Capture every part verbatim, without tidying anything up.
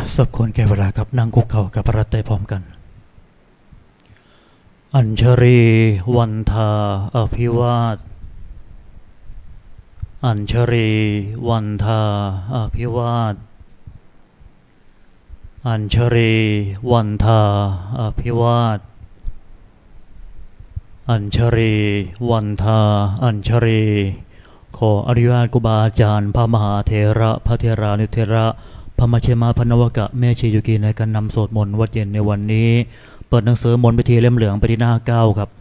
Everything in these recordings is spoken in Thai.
สักคนแก่เวลาครับนั่งคุกเข่ากับพระเตพร้อมกันอัญชรีวันทาอภิวาทอัญชรีวันทาอภิวาทอัญชรีวันทาอภิวาทอัญชรีวันทาอัญชรีขออนุญาตครูบาอาจารย์พระมหาเถระพระเถรานุเถระพระมเชมาพนวกะแม่ชียุกีในการนำสวดมนต์วัดเย็นในวันนี้เปิดหนังสือมนต์พิธีเล่มเหลืองไปที่หน้าเก้าครับ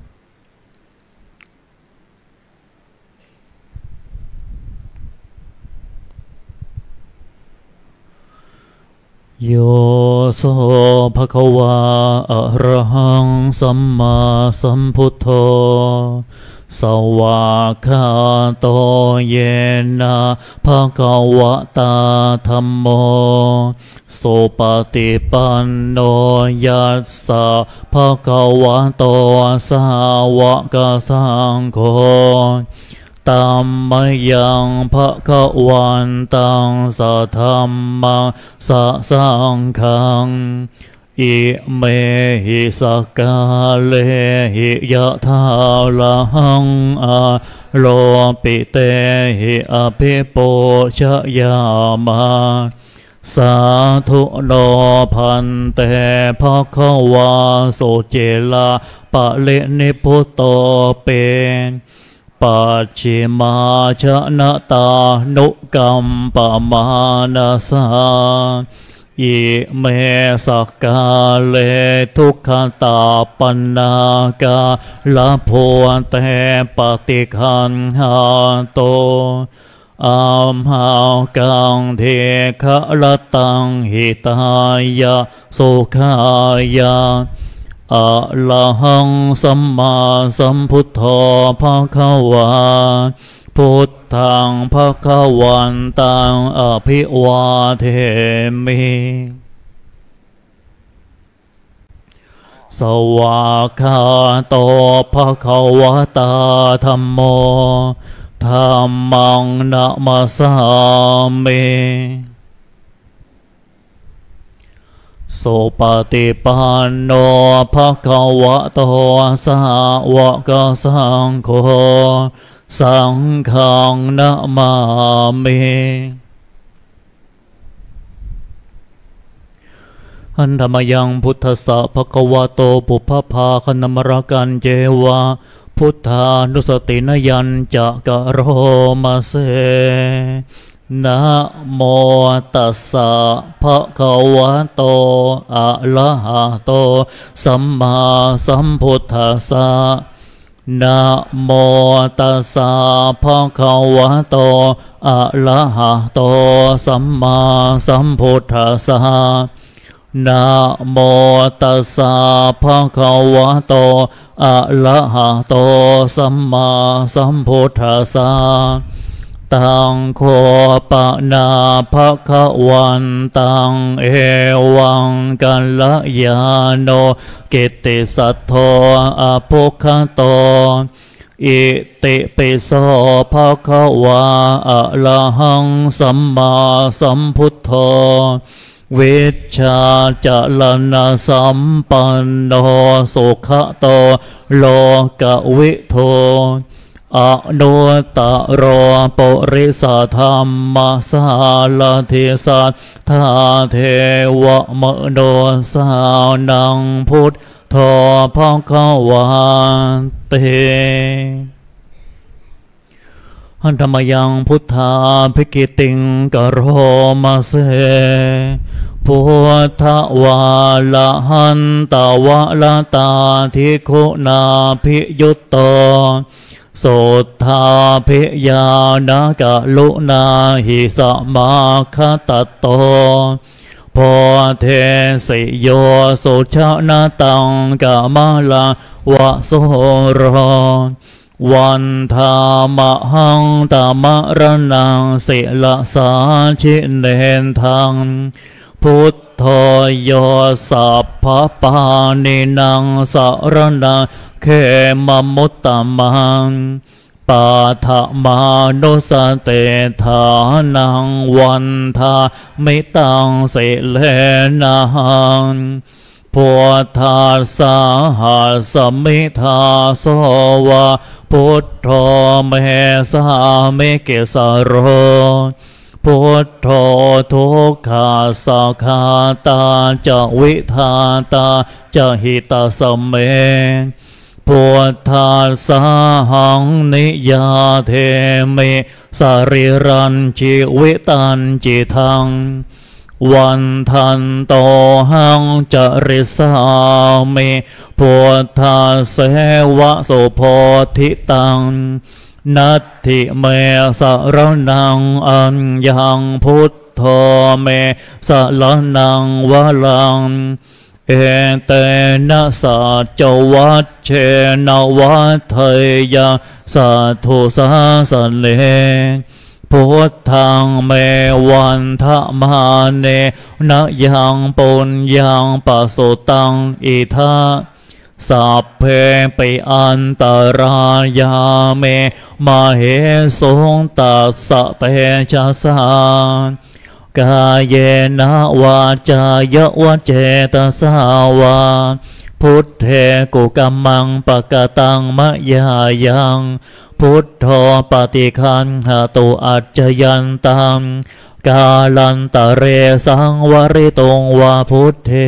โยโสภควาอะระหังสัมมาสัมพุทโธสวากขาโตเยนะภควตาธัมโมสุปฏิปันโนยัสสะภควโตสาวกสังโฆตัมมยังภควันตังสัทธัมมังสัสังฆังอิเมหิสกาเลหิยะทาลังอะโลปิเตหิอภิปูชยามาสาธุโนพันเตภควาโสเจลาปะเลนิพุตโตเปปัจฉิมาชนะตานุกัมปมานาสาอิเมสักกาเลทุกขตาปันนากาลาโพเตปฏิคันหาโตอัมหากังเทขะละตังหิตายะสุขายะอะระหังสัมมาสัมพุทโธภควาพุทธังภควันตังอภิวาเทมิสวากขาโตภควตาธัมโมธัมมังนะมัสสามิสุปฏิปันโนภควโตสาวกสังโฆสังฆังนะมามิหันธรรมยังพุทธัสสะภควโตปุพพาคณมรกันเจวะพุทธานุสตินยัญจะกะโรมาเสนะโมตัสสะภะคะวะโตอะระหะโตสัมมาสัมพุทธัสสะนะโมตัสสะภะคะวะโตอะระหะโตสัมมาสัมพุทธัสสะนะโมตัสสะภะคะวะโตอะระหะโตสัมมาสัมพุทธัสสะตังโคปะนาภคะวันตังเอวังกัลลยาโนกิตติสัทโธอภุคโตอิติปิโสภควาอะระหังสัมมาสัมพุทโธวิชชาจลนะสัมปันโนสุขโตโลกวิโทอนุตตรปริสัทธัมมัสสาลทิสัทธาเทวมโนสานังพุทโธภควาเตหันธรรมยังพุทธาภิกิติงกโรมาเสพุทธวาละหันตวะละตาทิคุนาภิยุตโตสุทธาภิญาณกะลุนาหิสมาคตโตโพเทสิโยสุชนะตังกะมะลาวะโสโรวันธามะหังตามะระนังสิละสาชิเนนทังพุทโธโยสัพพปานินังสารนังเขมมุตตมังปปัฏมานุสเตฐานังวันทามิตังสิเลนังพุทธาสาหัสมิทาโสวะพุทโธเมสามิเกสโรพุทโธทุกขาสักขาตาจะวิธาตาจะหิตาสเมพุทธาสาหังนิยาเทมิสริรันจิวิตันจิทังวันทันโตหังจริสามิพุทธาเสวะโสโพธิตังนัตถิเมสรนังอัญญังพุทโธเมสรนังวะลังเอเตนะสัจวัชเชนวัฏเทยะสัทโธสาสเลพุทธังเมวันทะมาเนนะยังปุญญังปัสสุตังอิทาสัพเพปิอันตรายาเมมาเหสงตัสสะเตชะสากายเยนะวาจายวะเจตสาวาพุทเทกุกัมมังปะกตังมะยายังพุทโธปฏิคันหตุอัจจยันตังกาลันตะเรสังวริตงวาพุทเท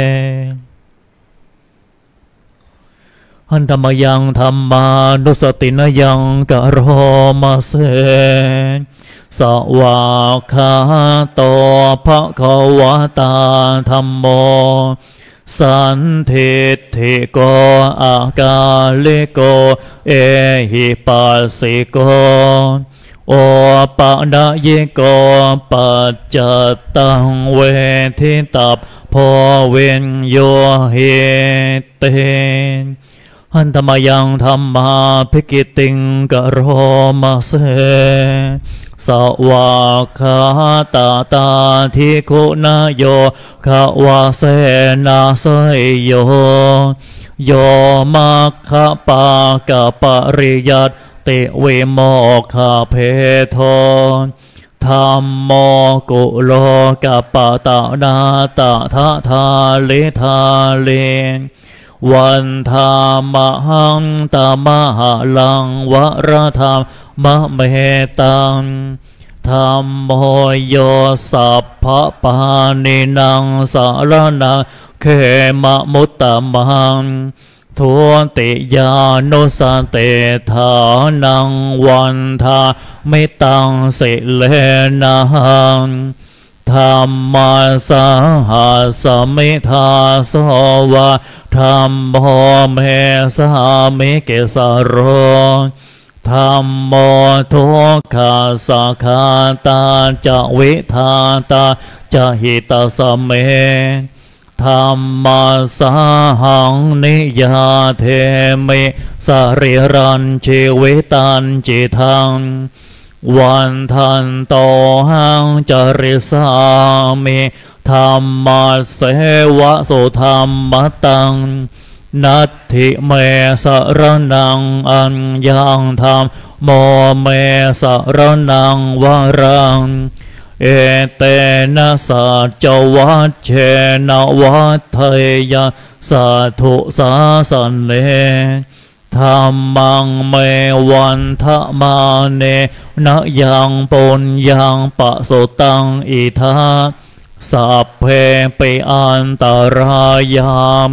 หันธรรมยังธรรมานุสตินยังกะโรมาเสสวากขาโตภะคะวะตาธัมโมสันทิฏฐิโกอากาลิโกเอหิปัสสิโกโอปะนะยิโกปัจจตังเวทิตัพโพเวนโยเหเตหันธรรมยังธรรมาภิกิติงกะโรมาเสสวากขาตาตาทิคุณโยขวาเสนาเสยโยโยมัคคะปากะปริยัตติเวโมคาเพโทธัมโมกุโลกัปปะตะนาตะทะทาลิทาเลวันธามหังตามหะลังวรธรรมะเมตังธัมโมโยสัพพะปานินังสารนังเขมะมุตตะมังทุติยานุสเตฐานังวันทามิตังสิเลนังธัมมาสหัสมิทาโสวะธัมโมเมสามิเกสโรธัมโมทุกขาสักขาตาจะวิธาตาจะหิตาสเมธัมมาสหังนิยาเทมิสริรันชีวิตันจิทังวันทันโตหังจริสามิธัมมาเสวะสุธัมมตังนัตถิเมสรนังอัญญังธัมโมเมสรนังวรังเอเตนะสัจวัชเชนวัฏเทยะสัทโธสาสเลธัมมังเมวันทะมาเนนะยังปุญญังปัสสุตังอิทาสัพเพปิอันตรายาเม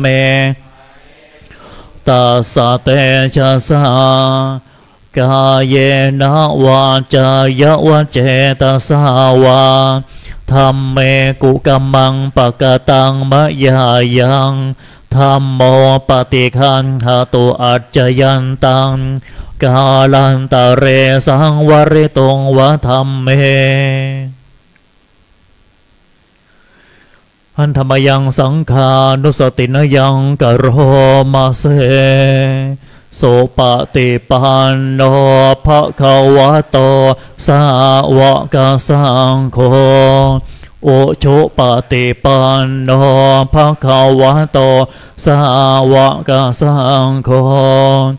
ตัสสะเตชะสากายเยนะวาจายวะเจตสาวาธัมเมกุกัมมังปะกตังมะยายังธัมโมปฏิคันหตุอัจจยันตังกาลันตะเรสังวริตงวะธัมเมหันธรรมยังสังขานุสตินยังกะโรมาเสโสปฏิปันโนภะคะวะโตสาวกสังโฆโอโชปฏิปันโนภะคะวะโตสาวกสังโฆ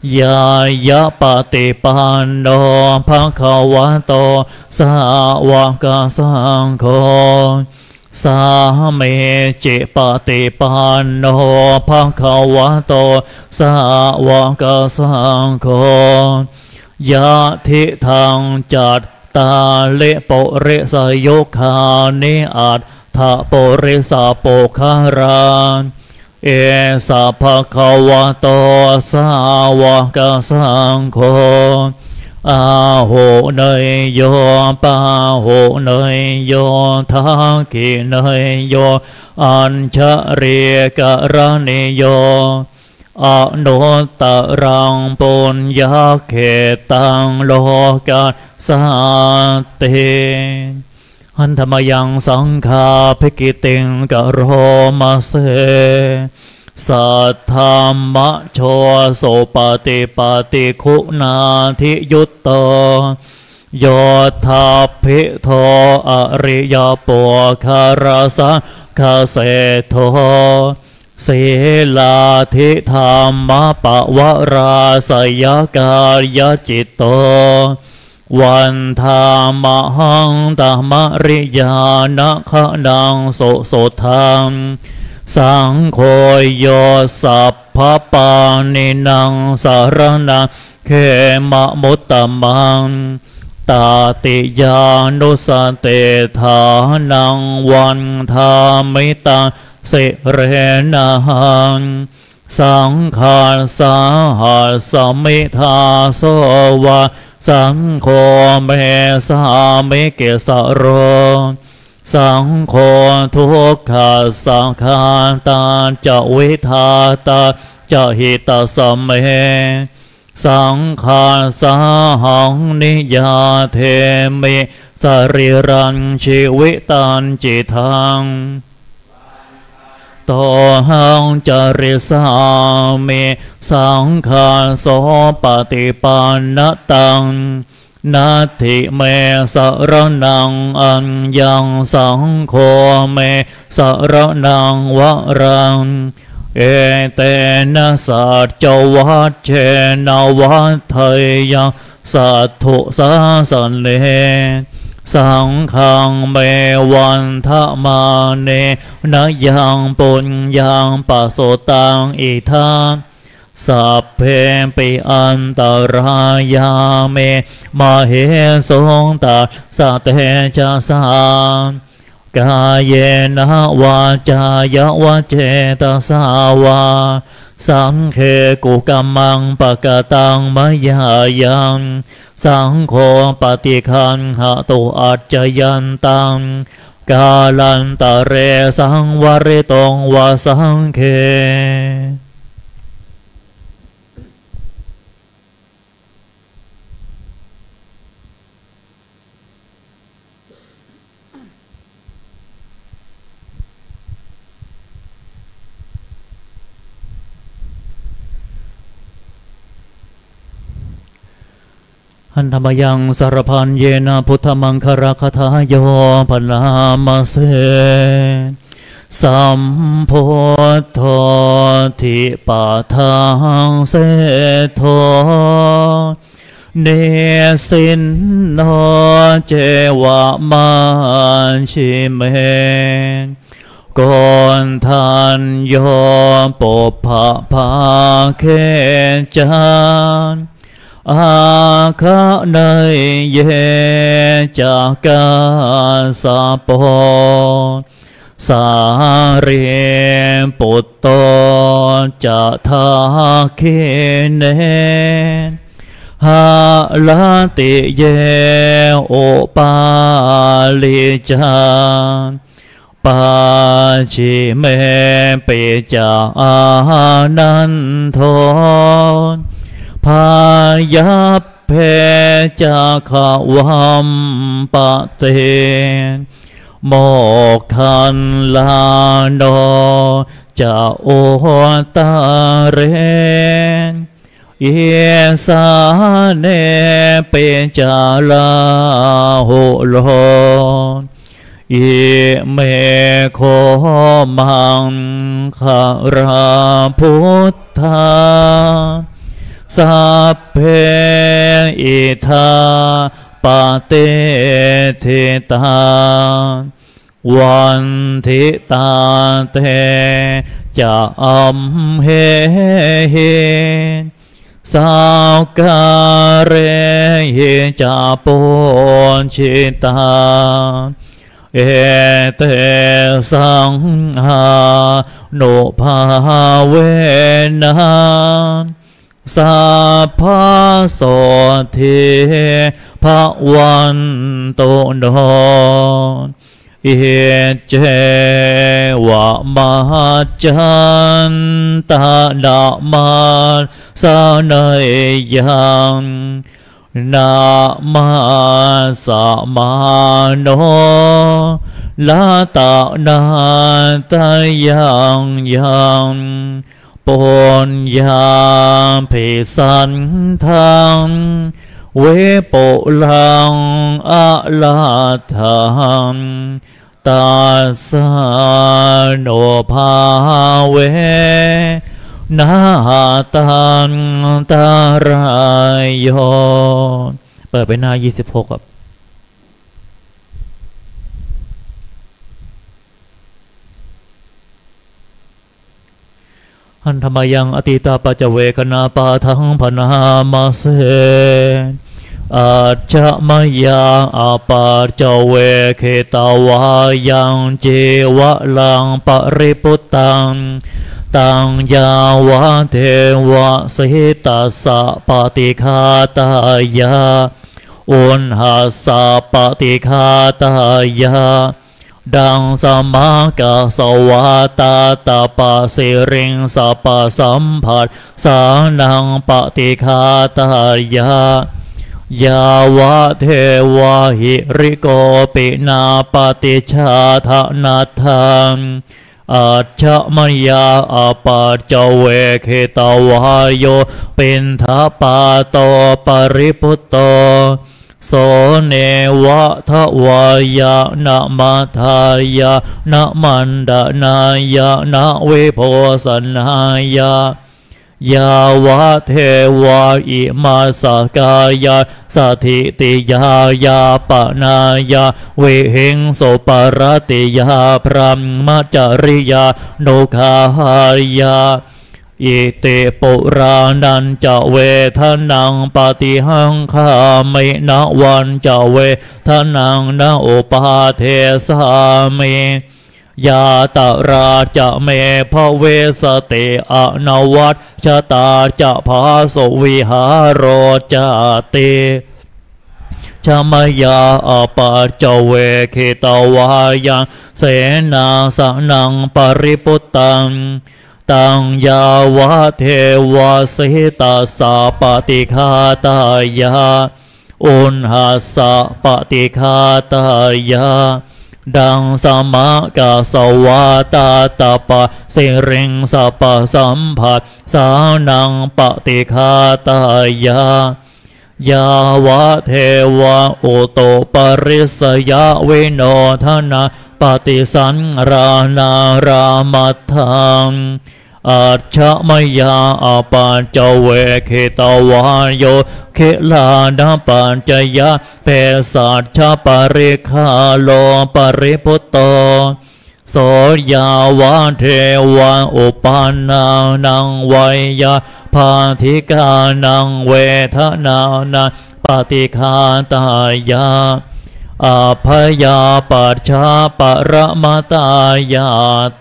ยายะปฏิปันโนภะคะวะโตสาวกสังโฆสาเมจิปฏิปันโนภะคะวะโตสาวกสังโฆยะทิทังจัตตาเลโปเรสยคานิอัตถะโปเรสะโปคาราเอสะภะคะวะโตสาวกสังโฆอาโหเนยโยปาโหเนยโยทักขิเนยโยอัญชเรียกรณิโยอนุตตรังปุญญาเขตังโลกาสาเตหันธรรมยังสังฆาภิกิติงกโรมาเสสัทธามะโชโสปฏิปฏิคุณาธิยุตโตโยธาภิโทอริยปุคาราสะคาเสโทศีลาธิธรรมปวราสยกายจิตโตวันธามหังตมริยานะขะนังโสโสทังสังโฆโยสัพพปานินังสารนังเขมะมุตตมังตาติยานุสเตธานังวันธามิตังสิเรนังสังขารสาหัสมิทาโสวะสังโฆเมสามิเกสโรสังโฆทุกขาสังขาตาจะวิทาตาจะหิตาสเมสังขารสาหังนิยาเทมิสริรันชีวิตันจิตังโตหังจริสามิสังขารโสปฏิปันนตังนาทิเมสรนังอัญญังสังโฆเมสรนังวรังเอเตนะสัจจวัชเชนวัฏไทยังสัทธุสาสเนสังฆังเมวันทะมาเนนะยังปุญญังปัสโสตังอิทังสัพเพปิอันตรายาเมมาเหสงตาสะเตชะสากายเยนะวาจายะวะเจตสาวาสังเคกุกัมมังปะกะตังมยายังสังโฆปฏิคันหะตุอัจจยันตังกาลันตะเรสังวริตงวาสังเคอันธรรมยังสารพันเยนะพุทธมังคารคทาโยพลามาเสสัมโพธทิปะทังเสโทเนสินโนเจวะมันชิเมก่อนทันโยปภะภาเคจันอาคาเนยเยจากาสาปสาเรปุตโตจะทาเคเนหาลาติเยโอปาลิจานปาชิเมเปจานันโทพายาเพจาขวัมปะเตโมคันลาโนจะโอตาเรนเยสาเนเปจาลาโหโลเยเมโคมังคาราพุทธาสัพเพอิทาปเตทิตาวันทิตาเตจะอัมเหเหสาวกาเรหิจะปุญชิตาเอเตสังหาโนภาเวนะสัพพะโสทิภวันโตโนอิเจวะมหัจจันตาดามาสานยังนามาสมาโนลาตานาตายังยังปุญญาภิสันทังเวปุลังอะลาทังตัสสะโนภาเวนาตังตารายโยเปิดไปหน้ายี่สิบหกครับหันธรรมยังอติตาปัจเจเวคนาปาทังพนามาเสอาจจะมายาอาปาเจเวเคตาวายังเจวะลังปริปุตตังตังยาวะเทวะสิตัสสะปฏิฆาตายาอุณหัสสะปฏิฆาตายาดังสมากาสวาตาตาปะสิริงสัพสัมผัสสานังปฏิฆาตายายาวะเทวะหิริโกปินาปฏิชาทะนัทธังอาชะมยาอาปาจเวเคตาวาโยเป็นทัปาโตปริพุตโตโสเนวะทวายะนะมัทายะนะมันดานายะนะเวโพสนายะยาวะเทวะอิมาสกายะสถิติยายาปนายะเวหิงโสปรติยาพรัมมจริยาโนคาหายาอิเตปุรานันจะเวทนังปฏิหังคามินะวันจะเวทนังนะโอปาเทสามิยาตราจะเมภเวสติอนวัตชะตาจะภาสวิหารโรจติชมยาอปาจเวเคตวายังเสนาสนังปริปุตตังตังยาวะเทวะสิตัสสะปฏิฆาตายาอุณหัสสะปฏิฆาตายาดังสมากาสวาตาตาปะสิริงสัพสัมผัสสานังปฏิฆาตายายาวะเทวะโอโตปริสยะวิโนทนาปฏิสันรานารามัทธังอาชะมยาอาปัญจเวเคตวาโยเคลาดาปัญจยะเปสัชชะปริคาโลปริพุตโตโสยาวะเทวะอุปานานังไวยาภาธิกานังเวทนานังปฏิฆาตายาอาภยาปัจฉาปรมาตายาเต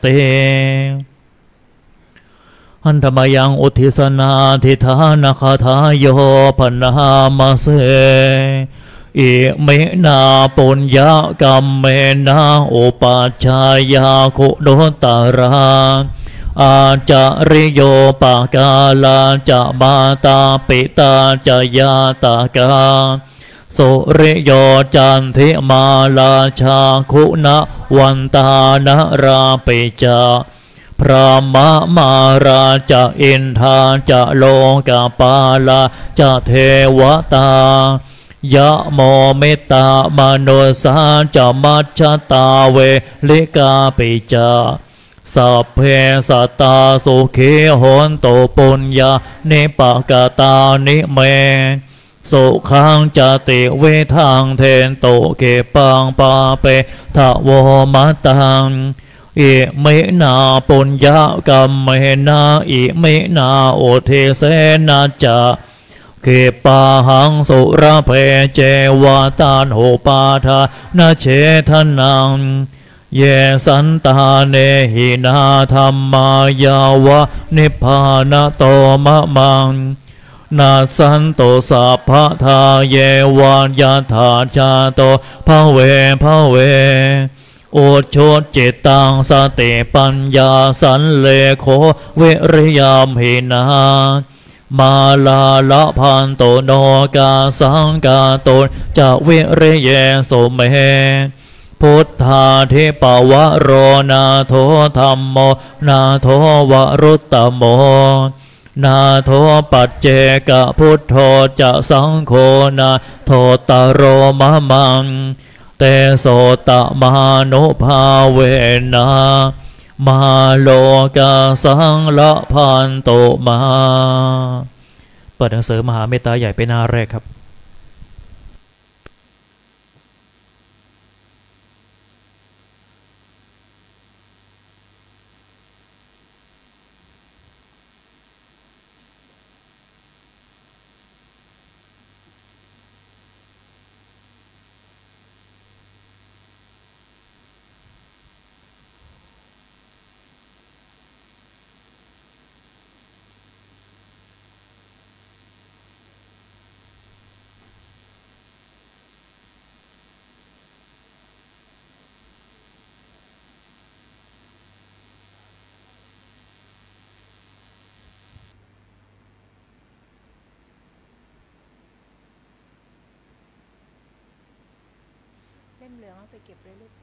อันธรรมยังอุทิศนาทิธานาคาทายโยพนามาเสอิเมนาปุญญกรรมเมนาอุปัชฌายาคุโดตาราอาจาริโยปากาลาจะมาตาปิตาจะยาตากาสุริโยจันทิมาลาชาคุณะวันตานาราปิจาพระมะมาราจะอินทาจะโลกาปาลาจะเทวตายะโมเมตตามโนสาจะมัจจตาเวลิกาปิจาสัพเพสัตตาสุขีโหนตุปุญญานิปกตานิเมสุขังจติเวทังเทนโตเกปังปาเปทะโวมตังอิเมนาปุญญกัมเมนาอิเมนาโอเทเสนาจะเกปาหังสุระเพเจวาตานโหปาทานาเชทนังเยสันตาเนหินาธรรมายาวะนิพพานะโตมะมังนาสันโตสัพพะทาเยวายาธาชาโตภเวภเวโอชดจิตตังสติปัญญาสันเลโคเวริยามหินามาลาละพันโตโนกาสังกาโตจะเวริเยโสเมพุทธาเทปวะโรนาโทธรรมโมนาโทวรุตตโมนาโทปัจเจกพุทโธจะสังโฆนาโทตโรมะมังเตโสตมานุภาเวนะมาโลกาสังละพันโตมาเปิดหนังสือมหาเมตตาใหญ่เป็นหน้าแรกครับเล่มเหลืองเอาไปเก็บเลยลูก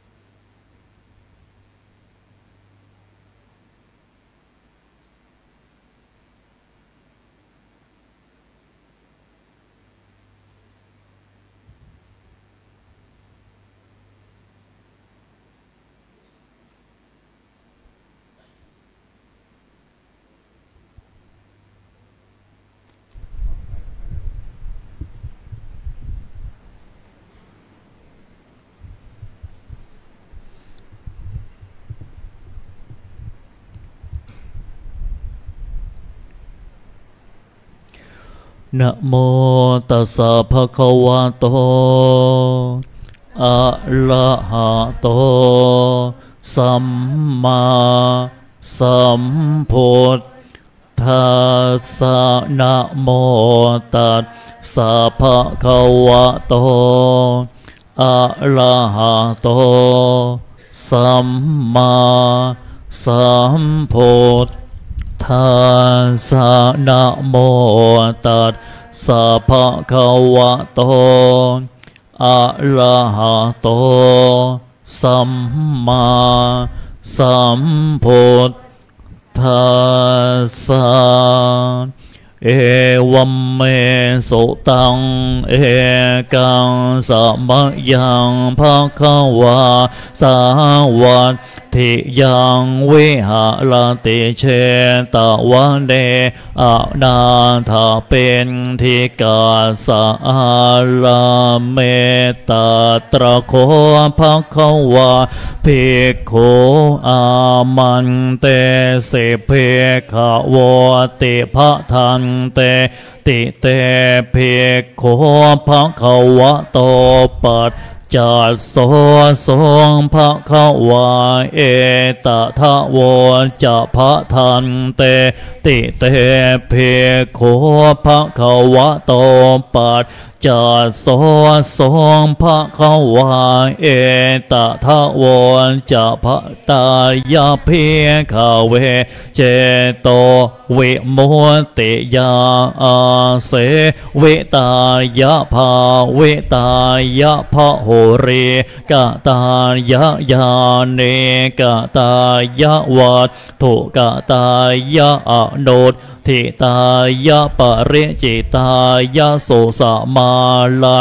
นะโมตัสสะภะคะวะโตอะระหะโตสัมมาสัมพุทธัสสะนะโมตัสสะภะคะวะโตอะระหะโตสัมมาสัมพุทธัสสะนะโมตัสสะภะคะวะโตอะระหะโตสัมมาสัมพุทธัสสะเอวัมเมสุตังเอกังสัมยังภะคะวะสาวัตถิยังวิหารติเชตวันเดอนาถาเป็นทิกาสาลาเมตตระโคภะคะวะภิกขุอามันเตสิเพขวติภะทันเตติเตภิกขุภะคะวะโตปัจจัสโสสงภะคะวะเอตทะโวจะภะทันเตติเตภิกขุภะคะวะโตปัจจัสโสสงภะคะวะเอตทะโวจะภะตายาภิกขเวเจโตวิมุตติยาอาเสวิตายะภาวิตายะภะโหริกตายะยาเนกตายะวัตถุกตายะอโนททิตายะปริจิตายะโสสมาลัต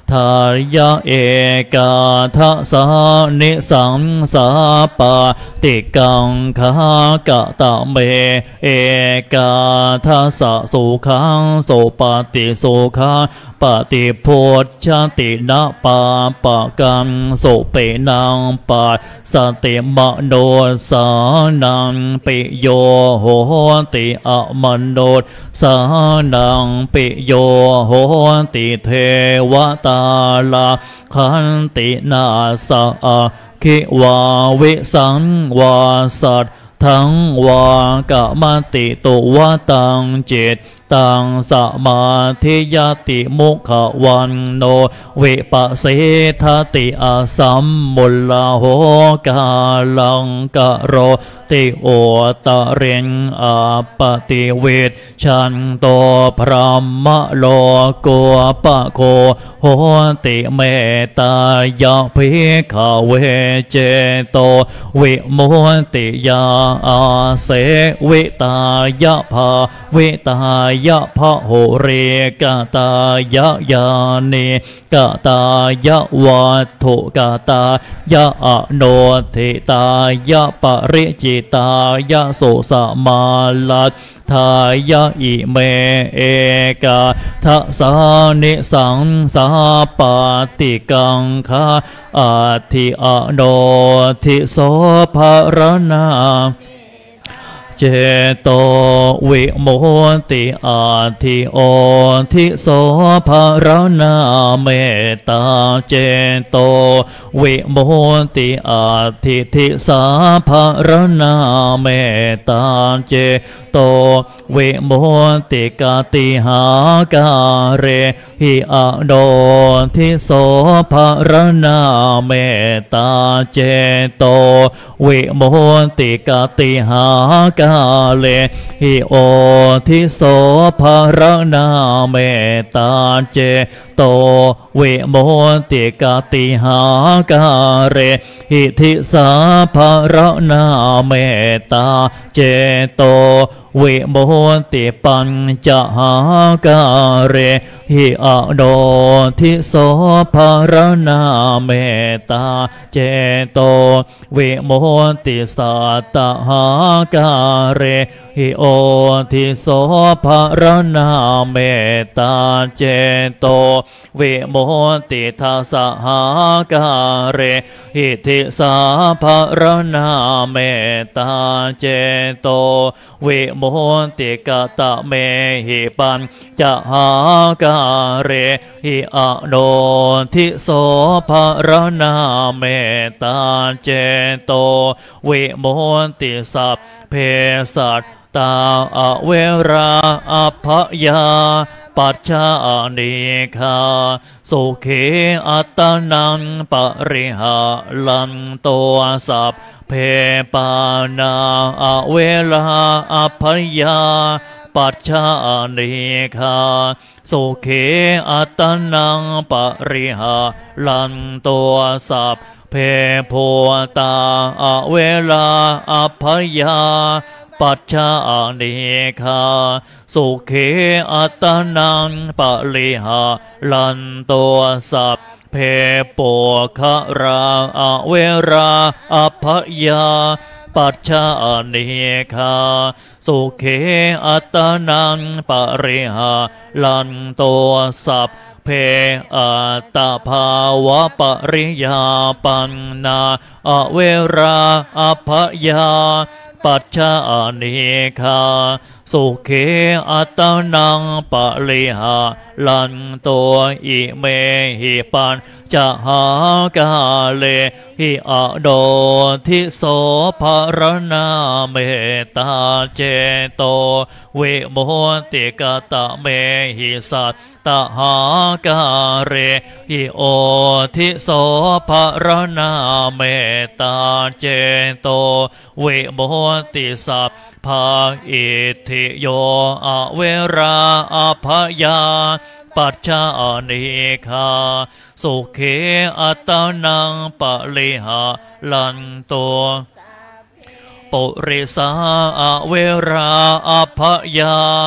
ทายะเอกาทัสสานิสังสาปาติกังคากะตะเมเอกาทัสสะสุขังโสปฏิสุขาปฏิโพชตินะปาปะกังโสเปนังปาสติมโนสานังปิโยโหติอะมโนสานังปิโยโหติเทวตาลาขันตินาสะคิวาวิสังวาสัตทั้งวากะมติตุวตังจิตตังสมาธิยติมุขวันโนวิปัสสิทติอาสัมมุลลาโหกาลังกะโรติโอตะเริงอาปติเวชชันโตพรหมโลโกปะโคโหติเมตายะภิกขเวเจโตวิมุตติยาอาเสวิตายะภาวิตายะพะโหเรกะตายะยานิกะตายะวัตถุกะตายะอโนทิตายะปริจิตายะโสสมาลัตทายะอิเมเอกาทัสสานิสังสาปาติกังคาอาทิอโนทิโสภารนาเจโตวิมุตติอาทิโอทิโสภารนาเมตตาเจโตวิมุตติอาทิทิสาภารนาเมตตาเจโตวิมุตติกาติหากาเรหิอะโดทิโสภารนาเมตตาเจโตวิมุตติกาติหากาเลหิโอทิโสภารนาเมตตาเจโตวิมุตติกาติหากาเรหิทิสาภารนาเมตตาเจโตวิมุตติปัญจหากาเรหิอะโดทิโสภารนาเมตตาเจโตวิมุตติสัตตหากาเรหิโอทิโสภารนาเมตตาเจโตวิมุตติทัสสะหากาเรหิทิสาภารนาเมตตาเจโตวิมุตติกาตะเมหิปัญจหากาเรหิอะโนทิโสภารนาเมตตาเจโตวิมุตติสัพเพสัตตาอเวราอภยาปัจจานิคาสุขีอัตตนังปริหาลันโตสัพเพปานาอเวลาอภยาปัจจานิคาสุขีอัตตนังปริหาลันโตสัพเพโพตาอเวลาอภยาปัจจานิคาสุขีอัตตนังปริหาลันโตสัพเพโปคะราอเวราอภยาปัจจานิคาสุขีอัตตนังปริหาลันโตสัพเพอัตตภาวะปริยาปันนาอเวราอภยาปัจจานิคาสุขีอัตตนังปริหาลันโตอิเมหิปัญจหากาเลหิอะโดทิโสภารนาเมตตาเจโตวิมุตติกาตะเมหิสัตตหากาเรหิโอทิโสภารนาเมตตาเจโตวิมุตติสัพพาอิทิโยอเวราอภยาปัจจานิคาสุขีอัตตนังปริหาลันโตปุริสาอเวราอภยา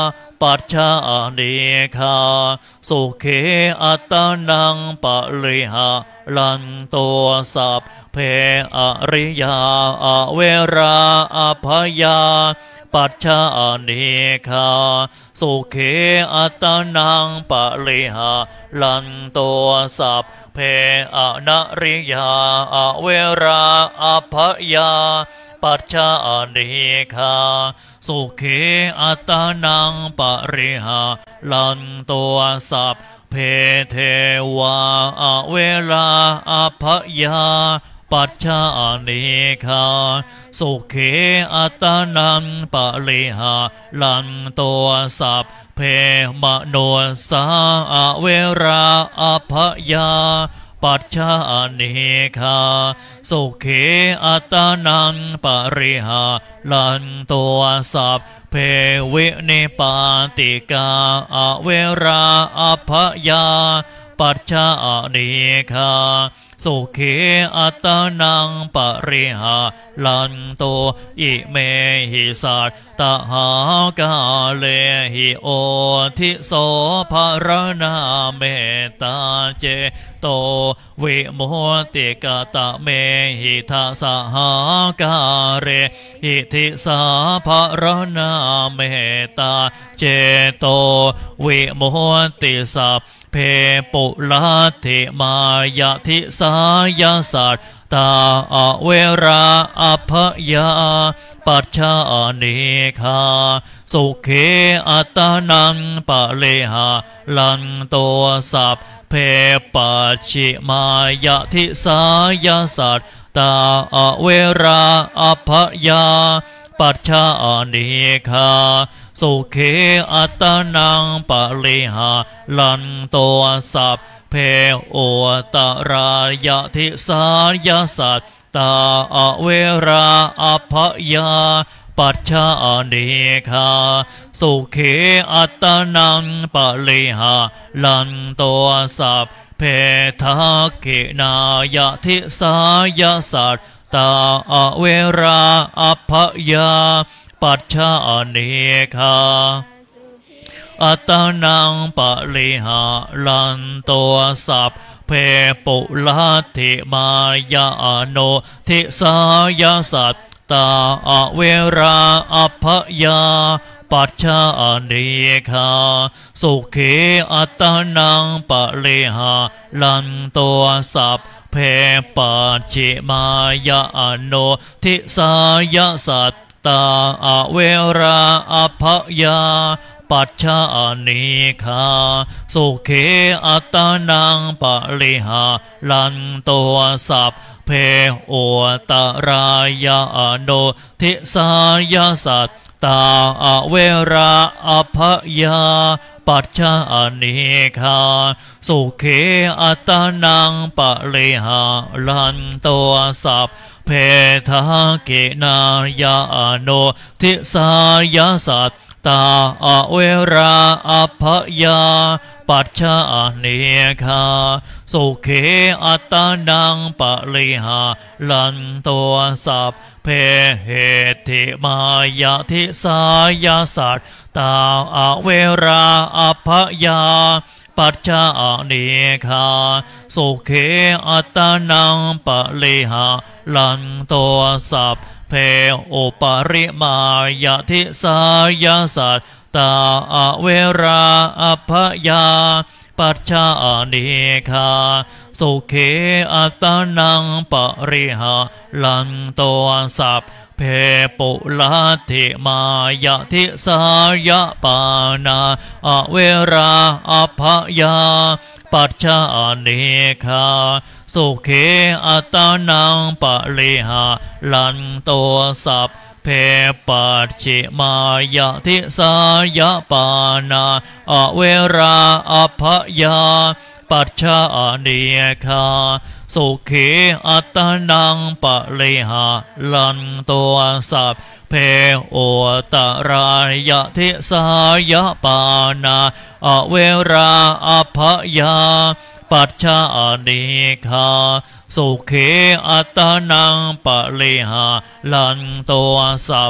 ปัจฉานิคาสุเขอัตนังปริหาลันโตสัพเพอริยาอเวราอภยาปัจฉานิคาสุเขอัตนังปริหาลันโตสัพเพอนริยาอเวราอภยาปัจฉานิคาสุเขอัตนังปริหาลันโตสัพเพเทวาอเวราอภยาปัจฉานิคาสุเขอัตนังปริหาลันโตสัพเพมโนสาอเวราอภยาปัจฉานิคาสุเขอัตนังปริหาลันโตสัพเพวินิปาติกาอเวราอภยาปัจฉานิคาสุเขอัตนังปริหาลันโตอิเมหิสัตตหากาเลหิโอทิโสภารนาเมตตาเจโตวิโมติกาตะเมหิทัสหากาเรหิทิสาภารนาเมตตาเจโตวิโมติสัพเพปุลาธิมายาทิสายาสัตตาอเวราอภยาปัจฉานิคาสุเขอัตนังปริหาลันโตสัพเพปัจฉิมายาทิสายาสัตตาอเวราอภยาปัจฉานิคาสุเขอัตนังปริหาลันโตสัพเพโอตรายาทิสายาสัตตาอเวราอภยาปัจฉานิคาสุเขอัตนังปริหาลันโตสัพเพทักขินายาทิสายาสัตตาอเวราอภยาปัจฉานิคาอัตนังปริหาลันโตสัพเพปุลาธิมายาโนทิสายาสัตตาอเวราอภยาปัจฉานิคาสุเขอัตนังปริหาลันโตสัพเพปัจฉิมายาโนทิสายาสัตตาอเวราอภยาปัจฉานิคาสุเขอัตนังปริหาลันโตสัพเพโอตรายาโนทิสายาสัตตาอเวราอภยาปัจฉานิคาสุเขอัตนังปริหาลันโตสัพเพทักขินายาโนทิสายาสัตตาอเวราอภยาปัจฉานิคาสุเขอัตนังปริหาลันโตสัพเพเหติมายาทิสายาสัตตาอเวราอภยาปัจฉานิคาสุเขอัตนังปริหาลันโตสัพเพโอปริมายาทิสายาสัตตาอเวราอภยาปัจฉานิคาสุเขอัตนังปริหาลันโตสัพเพปุลาธิมายาทิสายาปานาอเวราอภยาปัจฉานิคาสุเขอัตนังปริหาลันโตสัพเพปัจฉิมายาทิสายาปานาอเวราอภยาปัจฉานิคาสุเขอัตนังปริหาลันโตสัพเพโอตรายาทิสายาปานาอเวราอภยาปัจฉานิคาสุเขอัตนังปริหาลันโตสัพเพ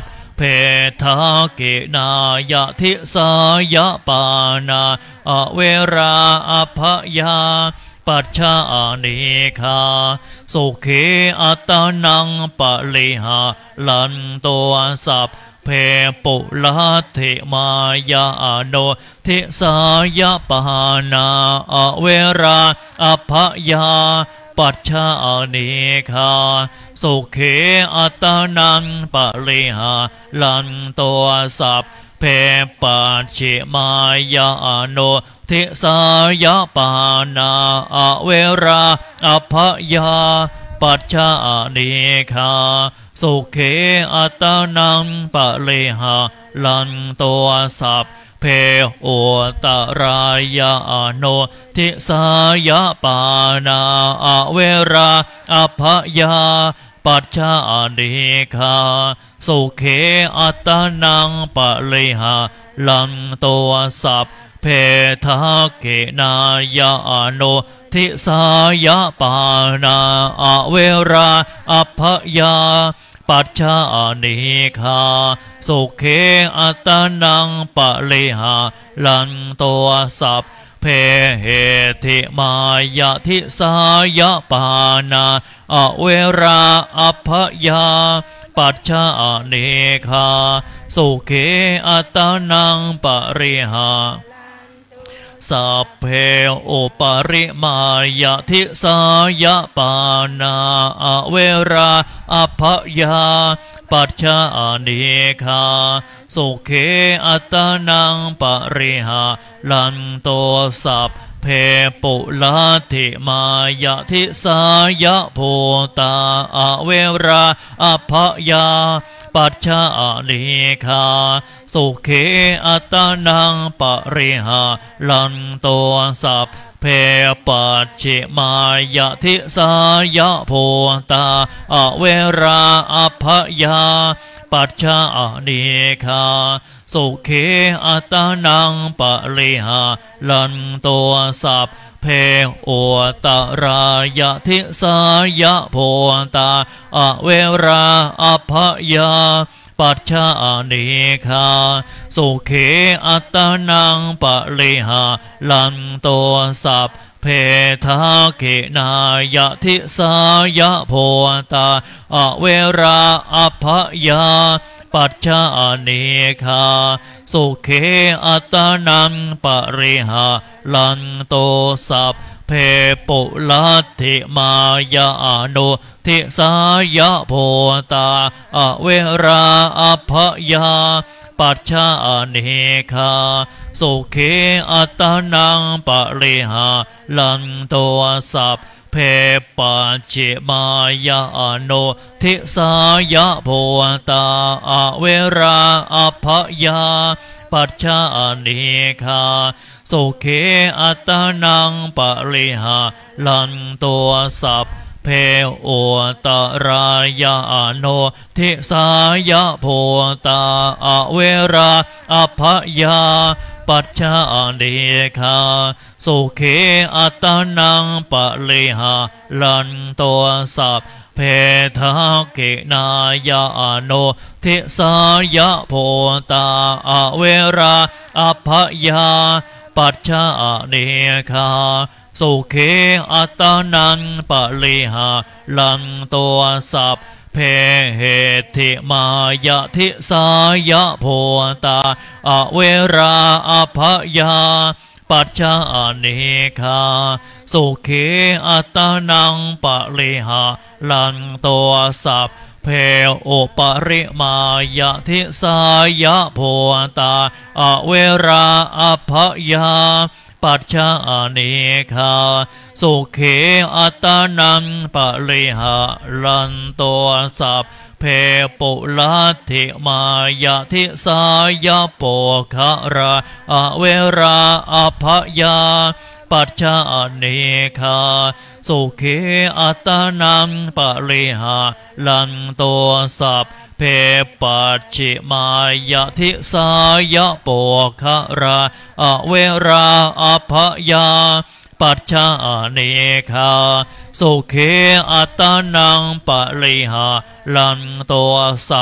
ทากินายทิสายปานาอเวราอภยาปัจฉานิคาสุขีอัตนังปะลิหาลันตัวสัพเพปุลาธิมายาโนทิสายปานาอเวราอภยาปัจฉานิคาสุขีอัตนังปะลิหาลันตัวสัพเพปัจฉิมายาโนทิสายปานาอเวราอภยาปัจฉานิคาสุขีอัตนังปะลิหาลันตัวสัพเพโอตรายาโนทิสายปานาอเวราอภยาปัจฉานิคาสุขีอัตนังปะลิหาลันตัวสัพเพทากินายาโนทิสายปานาอเวราอภยาปัจฉานิคาสุขีอัตนังปะลิหาลันตัวสัพเพเหติมายาทิสายปานาอเวราอภยาปัจฉานิคาสุขีอัตนังปะริหาสัพเพอุปริมายาทิสายปานาอเวราอภยาปัจฉานิคาสุขีอัตนังปะริหาลันโตสัพเพปุลาธิมายาทิสายโพตาอเวราอภยาปัจฉานิคาสุขีอัตนังปะริหาลันโตสัพเพปัจฉิมายาทิสายโพตาอเวราอภยาปัจฉานิคาสุขีอัตนังปะริหาลันโตสัพเพโอตรายาทิสายโพตาอเวราอภยาปัจฉานิคาสุขีอัตนังปะลิหาลันโตสัพเพทากินายาทิสายโพตาอเวราอภยาปัจฉานิคาสุขีอัตนังปะริหาลันโตสัพเพปุลาธิมายาโนทิสายโพตาอเวราอภยาปัจฉานิคาสุขีอัตนังปะริหาลันโตสัพเพปัจฉิมายาโนทิสายโพตาอเวราอภยาปัจฉานิคาสุขีอัตนังปะริหาลันโตสัพเพโอตรายาโนทิสายโพตาอเวราอภยาปัจฉานิคาสุขีอัตนังปะลิหาลันโตสัพเพทากินายาโนทิสายโพตาอเวราอภยาปัจฉานิคาสุขีอัตนังปะลิหาลันโตสัพเพเหติมายาทิสายโพตาอเวราอภยาปัจฉานิคาสุขีอัตนังปะลิหาลันโตสัพเพโอปริมายาทิสายโพตาอเวราอภยาปัจฉานิคาสุขีอัตนังปะลิหาลันโตสัพเพปุลาธิมายาทิสายโปคะราอเวราอภยาปัจฉานิคาสุขีอัตนังปะลิหาลันโตสัพเพปัจฉิมายาทิสายโปคะราอเวราอภยาปัจฉานิคาสุขีอัตนังปะลิหาลันโตสัพเพ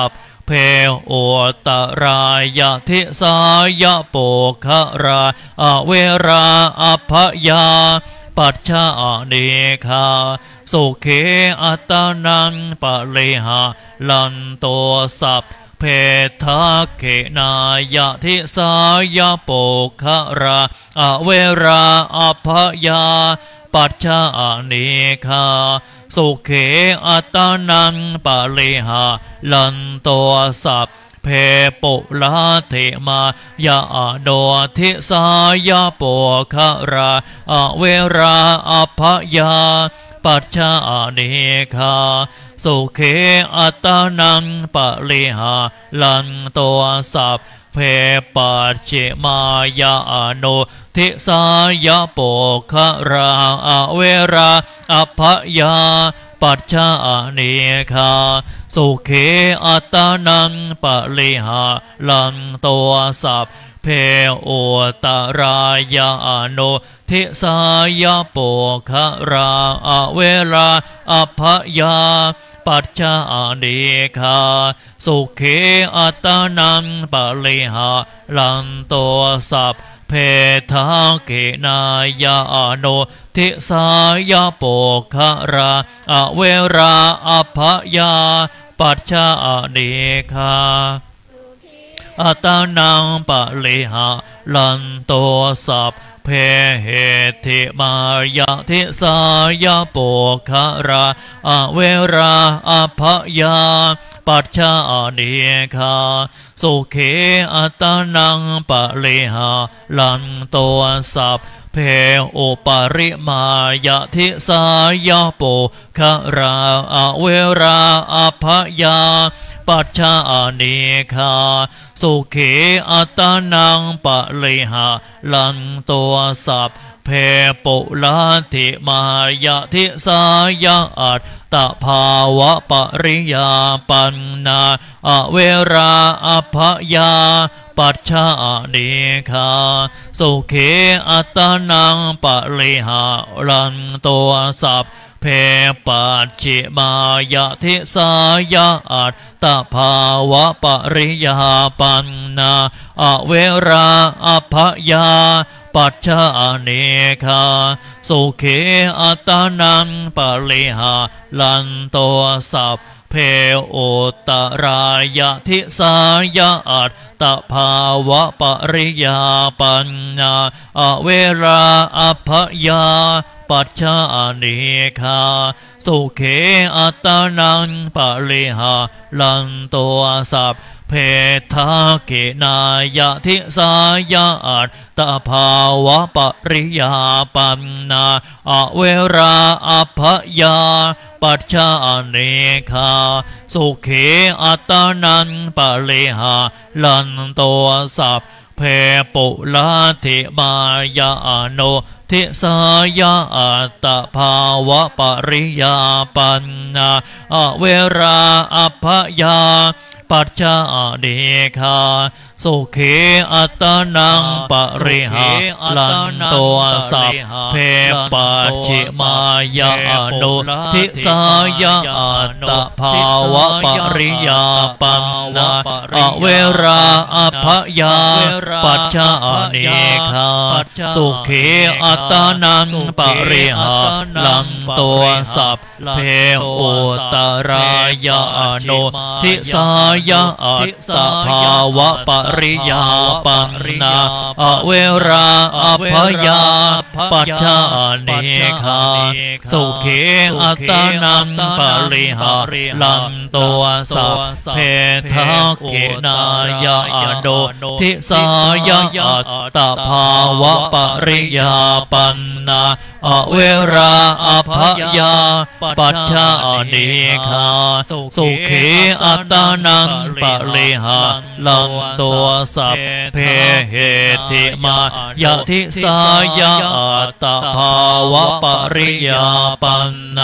เพโอตรายะทิสายะโปคะราอเวราอภยาปัจฉาเนคาสุเขอัตนังปะเลหะลันโตสัพเพทะเขนายะทิสายะโปคะราอเวราอภยาปัจฉาเนคาสุเขอัตนังปะเลหะลันโตสัพเพปุลาเทมายะโดทิสายะโปคะราอเวราอภยาปัจฉาเนคาสุเขอัตนังปะเลหะลันโตสัพเพปัจเจมายะโนทิสายะโปคะราอเวราอภยาปัจฉาเนคาสุเขอัตนังปะเลหะลันโตสัพเพโอตรายะโนทิสายะโปคะราอเวราอภยาปัจฉาเนคาสุเขอัตนังปะเลหะลันโตสัพเพทะเกนายะโนทิสายะโปคะราอเวราอภยาปัจฉาเนคาอัตนังปะเลหะลันโตสัพเพเหติมายะทิสายะโปคะราอเวราอภยาปัจฉาเนคาสุเขอัตนังปะเลหะลันโตสัพเพโอปาริมายะทิสายะโปคะราอเวราอภยาปัจฉาเนคาสุเขอัตนังปะเลหะลันโตสัพเพปุลาธิมายะทิสายะอัตตภาวะปริยาปันนาอเวราอภยาปัจฉาเนคาสุเขอัตนังปะเลหะลันโตสัพเพปัจฉิมายะทิสายะอัตตภาวะปริยาปันนาอเวราอภยาปัจฉาเนคาสุเขอัตนังปะเลหะลันโตสัพเพโอตรายะทิสายะอัตตภาวะปริยาปันนาอเวราอภยาปัจฉาเนคาสุเขอัตนังปะเลหะลันโตสัพเพทะเกนายะทิสายะอัตตภาวะปริยาปันนาอเวราอภยาปัจฉาเนคาสุเขอัตนังปะเลหะลันโตสัพเพปุลาธิมายะโนทิสายะอัตตภาวะปริยาปันนาอเวราอภยาปัจฉาเนคาสุเขอัตนังปะริหะลันโตสัพเพปัจฉิมายะโนทิสายะอัตตภาวะปริยาปันนาอเวราอภยาปัจฉาเนคาสุเขอัตนังปะริหะลันโตสัพเพโอตรายะโนทิสายะอัตตภาวะปริยาปันนาอเวราอภยาปัจฉาเนคาสุเขอัตนังปะริหะลันโตสัพเพทะเกนายะโนทิสายะอัตตภาวะปริยาปันนาอเวราอภยาปัจฉาเนคาสุเขอัตนังปะเลหะลันโตสัพเพเหติมายะทิสายะอัตตภาวะปริยาปันนา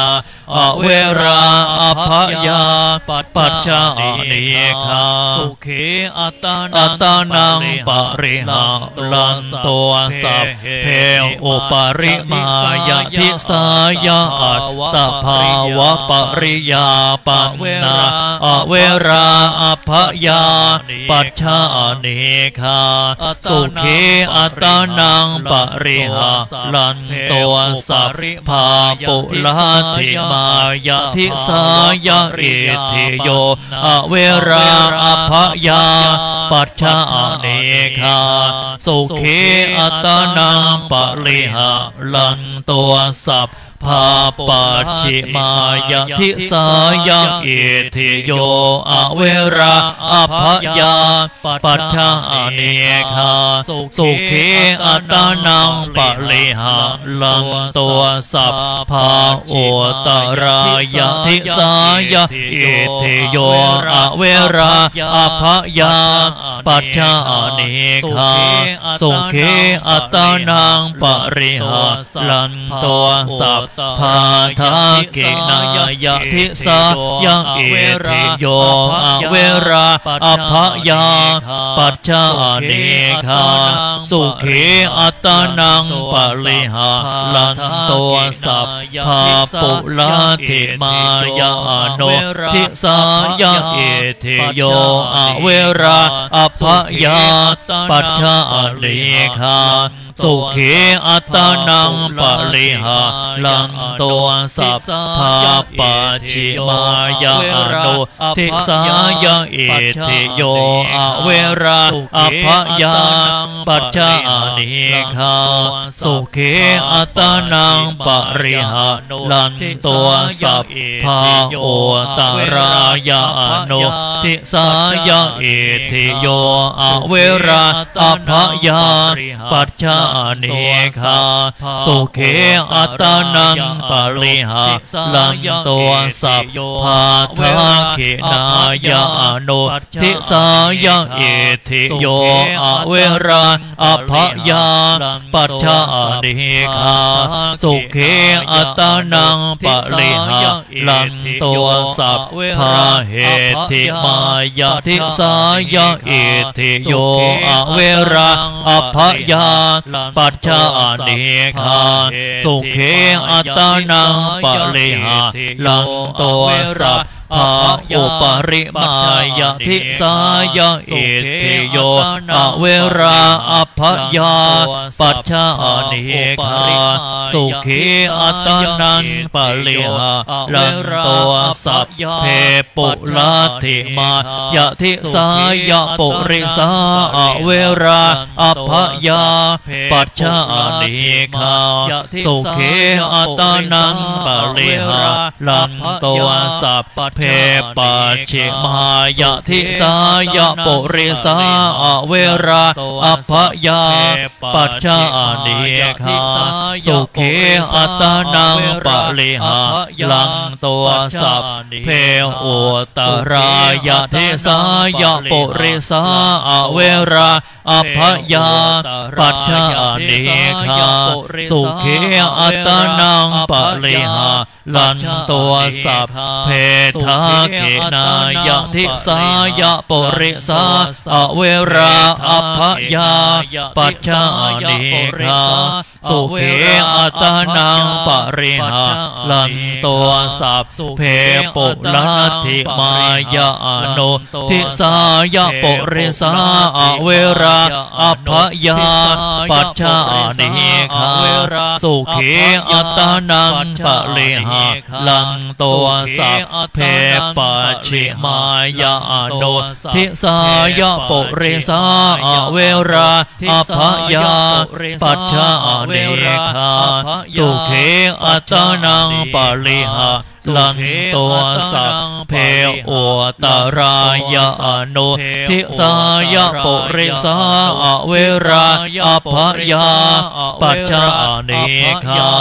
อเวราอภยาปัจจานิคาสุขีอัตตานังปริหาลันตัวสัพเพอุปริมายทิสายาอัตตภาวะปริยาปันนาอเวราอภยาปัจจานิคาสุขีอัตตานังปริหาลันตัวสัพพาปุลาธิมายทิสายาอิทิโยอเวราอภยาปัจจานิคาสุขีอัตตานังปริหาลันตัวสัพพาปัจฉิมายทิสายาอิทิโยอเวราอภยาปัจจานิคาสุขีอัตตานังปริหาลันตัวสัพพาอุตรายทิสายาอิทิโยอเวราอภยาปัจจานิคาสุขีอัตตานังปริหาลันตัวสัพพาทากินายทิสายาอิทิโยอเวราอภยาปัจจานิคาสุขีอัตตานังปริหาลันตัวสัพพาปุลาธิมายาโนทิสายาอิทิโยอเวราอภยาปัจจานิคาสุขีอัตตานังปริหาลันตัวสัพพาปัจฉิมายาโนทิสายาอิทิโยอเวราอภยาปัจจานิคาสุขีอัตตานังปริหาลันตัวสัพพาโอตรายาโนทิสายาอิทิโยอเวราอภยาปัจจานิคาสุขีอัตตานังปริหาลันตัวสัพพาทาขินายาโนทิสายาอิทิโยอเวราอภยาปัจจานิคาสุขีอัตตานังปริหาลันตัวสัพพาเหติมายทิสายาอิทิโยอเวราอภยาปัจจานิคาสุขีอัตตานังปริหาลันตัวสัพพาอุปริมายทิสายาอิทิโยอเวราอภยาปัจจานิคาสุขีอัตตานังปริหาลันตัวสัพเพปุลาธิมายทิสายาปุริสาอเวราอภยาปัจจานิคาสุขีอัตตานังปริหาลันตัวสัพเพปัจฉิมายทิสายาปุริสาอเวราอภยาปัจจานิคาสุขีอัตตานังปริหาลันตัวสัพเพอุตรายทิสายาปุริสาอเวราอภยาปัจจานิคาสุขีอัตตานังปริหาลันตัวสัพเพทาขินายทิสายาปุริสาอเวราอภยาปัจจานิคาสุขีอัตตานังปริหาลันตัวสัพเพปุลาธิมายาโนทิสายาปุริสาอเวราอภยาปัจจานิคาสุขีอัตตานังปริหาลันตัวสัพเพปัจฉิมายาโนทิสายาปุริสาอเวราอภยาปัจจานิคาสุขีอัตตานังปริหาลันตัวสัพเพอุตรายาโนทิสายาปุริสาอเวราอภยาปัจจานิคา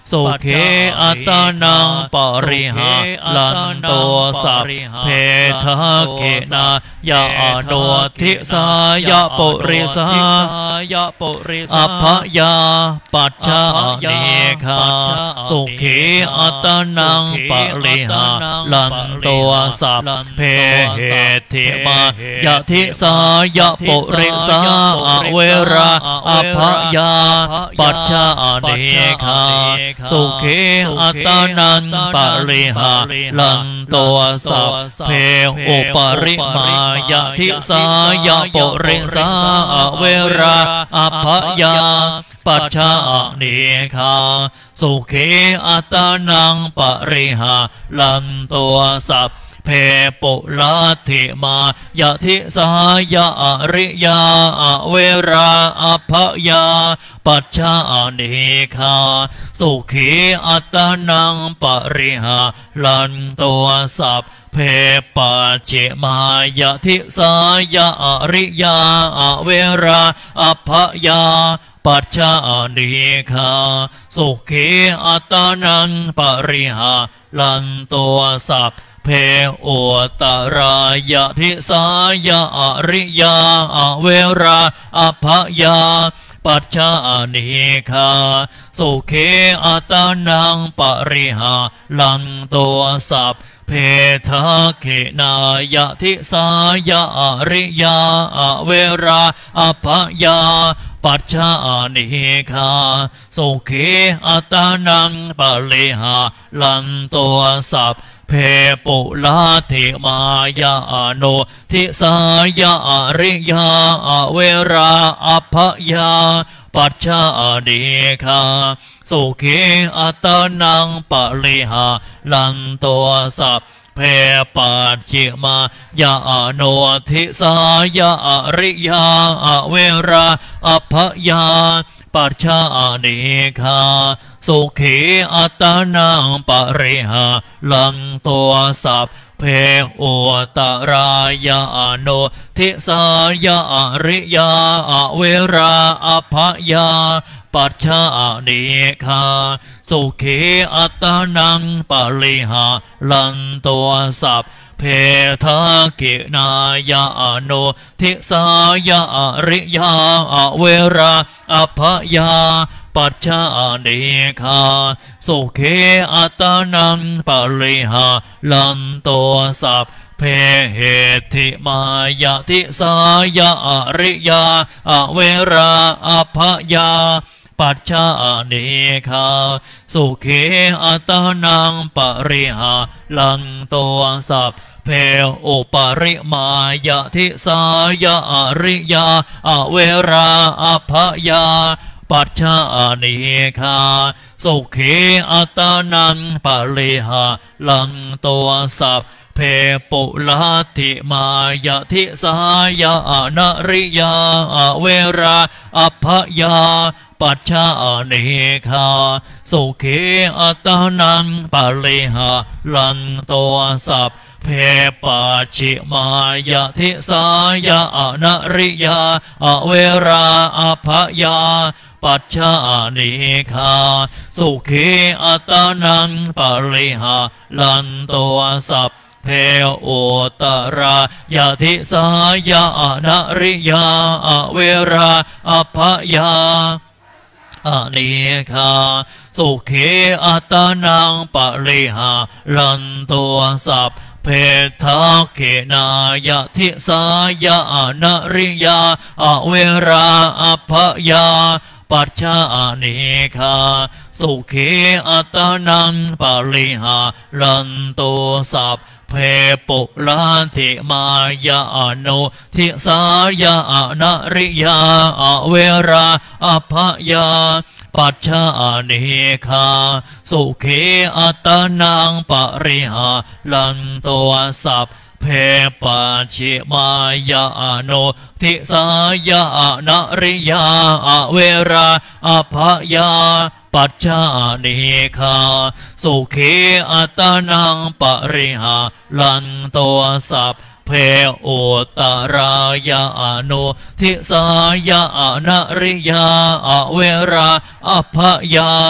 สุเขอัตนังปริหาลันโตสัพเพทะเกนะยะโนทิสายะปุริสายะปุริสอภยาปัจจาเนคาสุเขอัตนังปริหาลันโตสัพเพเหติมายะทิสายะปุริสาเวราอภยาปัจจาเนคาสุเขอัตนังปริหาลันโตสัพเพอุปริมายะทิสายะปุริสาเวราอภยาปัจจาเนคาสุเขอัตนังปริหาลันโตสัพเพปุลาธิมายะทิสายะอริยาเวราอภยาปัจจาเนคาสุขีอัตนังปริหาลันโตสัพเพปัจเจมายะทิสายะอริยาเวราอภยาปัจจาเนคาสุขีอัตนังปริหาลันโตสัพเพโอตรายะทิสายะอริยาเวราอภยาปัจจาเนคาสุเขอัตนังปริหาลันโตสัพเพทะเขนายะทิสายะอริยาเวราอภยาปัจจาเนคาสุเขอัตนังปริหาลันโตสัพเพปุลาธิมายาโนทิสายะอริยาเวราอภยาปัจจาเนคาสุเขอัตนังปริหาลันโตสัพเพปัจจิมายาโนทิสายะอริยาเวราอภยาปัจจาเนคาสุเขอัตนังปริหาลันโตสัพเพโอตรายะโนทิสายะอริยาเวราอภยาปัจจาเนคาสุเขอัตนังปริหาลันโตสัพเพทะเกนายะโนทิสายะอริยาเวราอภยาปัจจาเนคาสุเขอัตนังปริหาลันโตสัพเพเหติมายะทิสายะอริยาเวราอภยาปัจจาเนคาสุเขอัตนังปริหาลันโตสัพเพอุปริมายะทิสายะอริยาเวราอภยาปัจจาเนคาสุเขอัตนังปริหาลันโตสัพเพปุลาธิมายะทิสายะนริยาเวราอภยาปัจจาเนคาสุเขอัตนังปริหาลันโตสัพเพปัจจิมายะทิสายะนริยาเวราอภยาปัจจาเนคาสุเขอัตนังปริหาลันโตสัพเพโอตรายะทิสายะนริยาเวราอภยาเนคาสุเขอัตนังปริหาลันโตสัพเพทะเขนายะทิสายะนริยาเวราอภยาปัจจาเนคาสุเขอัตนังปริหาลันโตสัพเพปุลาธิมายาโนทิสายะนริยาเวราอภยาปัจจาเนคาสุเขอัตนังปริหาลันโตสัพเพปัจฉิมายาโนทิสายะนริยาเวราอภยาปัจจาเนคาสุเขอัตนังปริหาลันโตสัพเพโอตรายะโนทิสายะนริยาเวราอภยา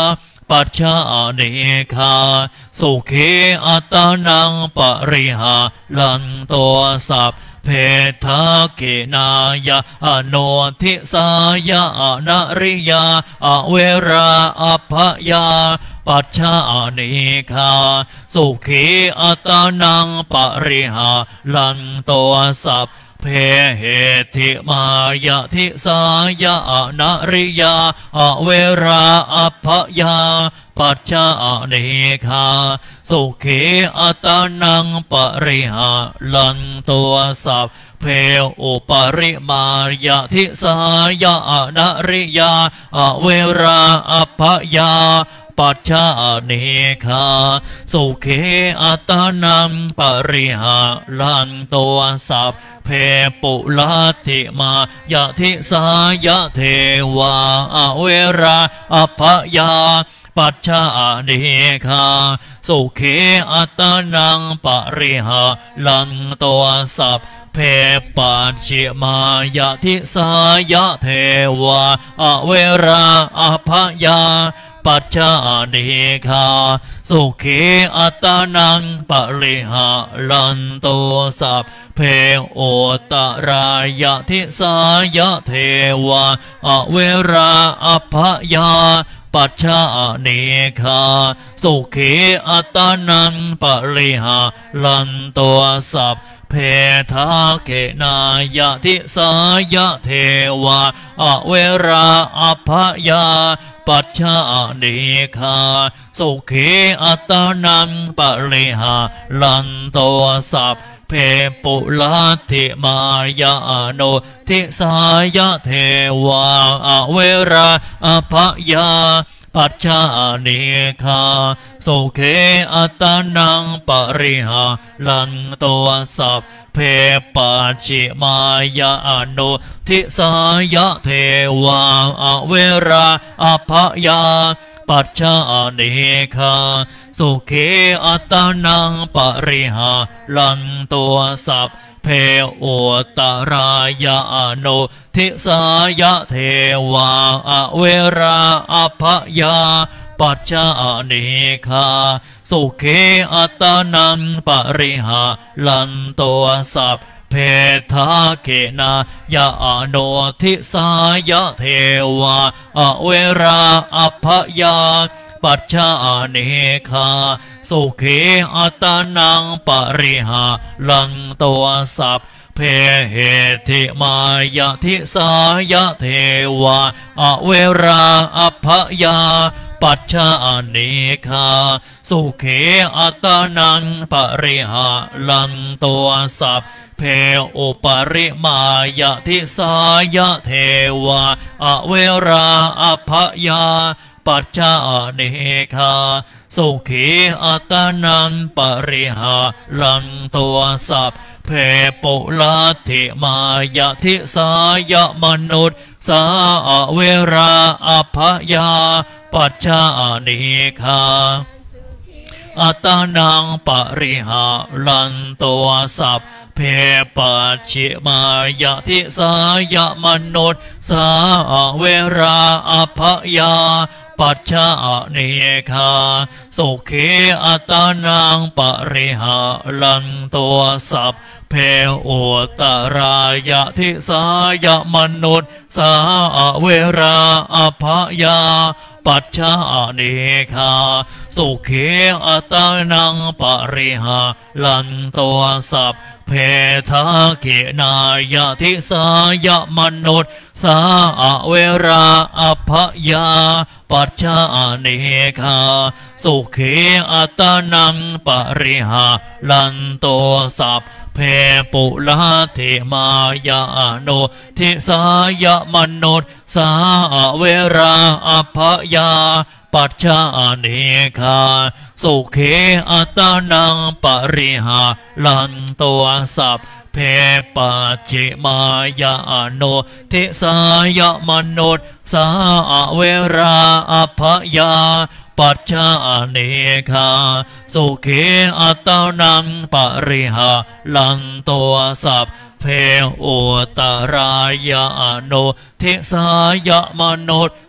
ปัจจาเนคาสุขีอัตานังปริหารันตัวสัพเพทะเกนายะอโนทิสายะอนริยาอเวราอภยาปัจจาเนคาสุขีอัตานังปริหารันตัวสัพเพเหติมายะทิสายะอนริยาอเวราอภยาปัจจาเนคาสุขีอัตานังปริหารันตัวสัพเพอุปริมายะทิสายะอนริยาอเวราอภยาปัจจาเนคาสุขีอัตานังปริหารันตัวสัพเพปุลาธิมายะทิสายะเทวาอเวราอภยาปัจจาเนคาสุขีอัตานังปริหารันตัวสัพเพปัจฉิมายะทิสายะเทวาอเวราอภยาปัจจาเนคาสุขีอัตานังปริหารันตัวสัพเพโอตรายะทิสายะเทวาอเวราอภยาปัจจาเนคาสุขีอัตานังปริหารันตัวสัพเพทะเกนายะทิสายะเทวาอเวราอภยาปัจจาเนคาสุขีอัตานังปริหารันตัวสัพเพปุลาธิมายะโนทิสายะเทวาอเวราอภยาปัจจาเนคาสุขีอัตานังปริหารันตัวสัพเพปัจฉิมายะโนทิสายะเทวาอเวราอภยาปัจจาเนคาสุขีอัตานังปริหารันตัวสัพเพโอตรายะโนทิสายะเทวาอเวราอภยาปัจจาเนคาสุขีอัตานังปริหารันตัวสัพเพทะเกนายะโนทิสายะเทวาอเวราอภยาปัจจาเนคาสุขีอัตานังปริหารันตัวสัพเพเหติมายะทิสายะเทวาอเวราอภยาปัจจาเนคาสุขีอัตานังปริหารันตัวสัพเพอุปริมายะทิสายะเทวาอเวราอภยาปัจจาเนคาสุขีอัตานังปริหารันตัวสัพเพปุลาธิมายะทิสายะมนุษย์สาอเวราอภยาปัจจาเนคาอัตานังปริหารันตัวสัพเพปัจฉิมายะทิสายะมนุษย์สาอเวราอภยาปัจจาเนคาสุขีอัตานังปริหารันตัวสัพเพโอตรายะทิสายะมนุษย์สาอเวราอภยาปัจจาเนคาสุขีอัตานังปริหารันตัวสัพเพทะเกนายะทิสายะมนุษย์สาอเวราอภยาปัจจาเนคาสุขีอัตานังปริหารันตัวสัพเพปุลาธิมายะโนทิสายะมนุษย์สาอเวราอภยาปัจจาเนคาสุขีอัตานังปริหารันตัวสัพเพปัจฉิมายะโนทิสายะมนุษย์สาอเวราอภยาปัจจาเนคาสุขีอัตานังปริหารันตัวสัพเพโอตรายะโนทิสายะมนุษย์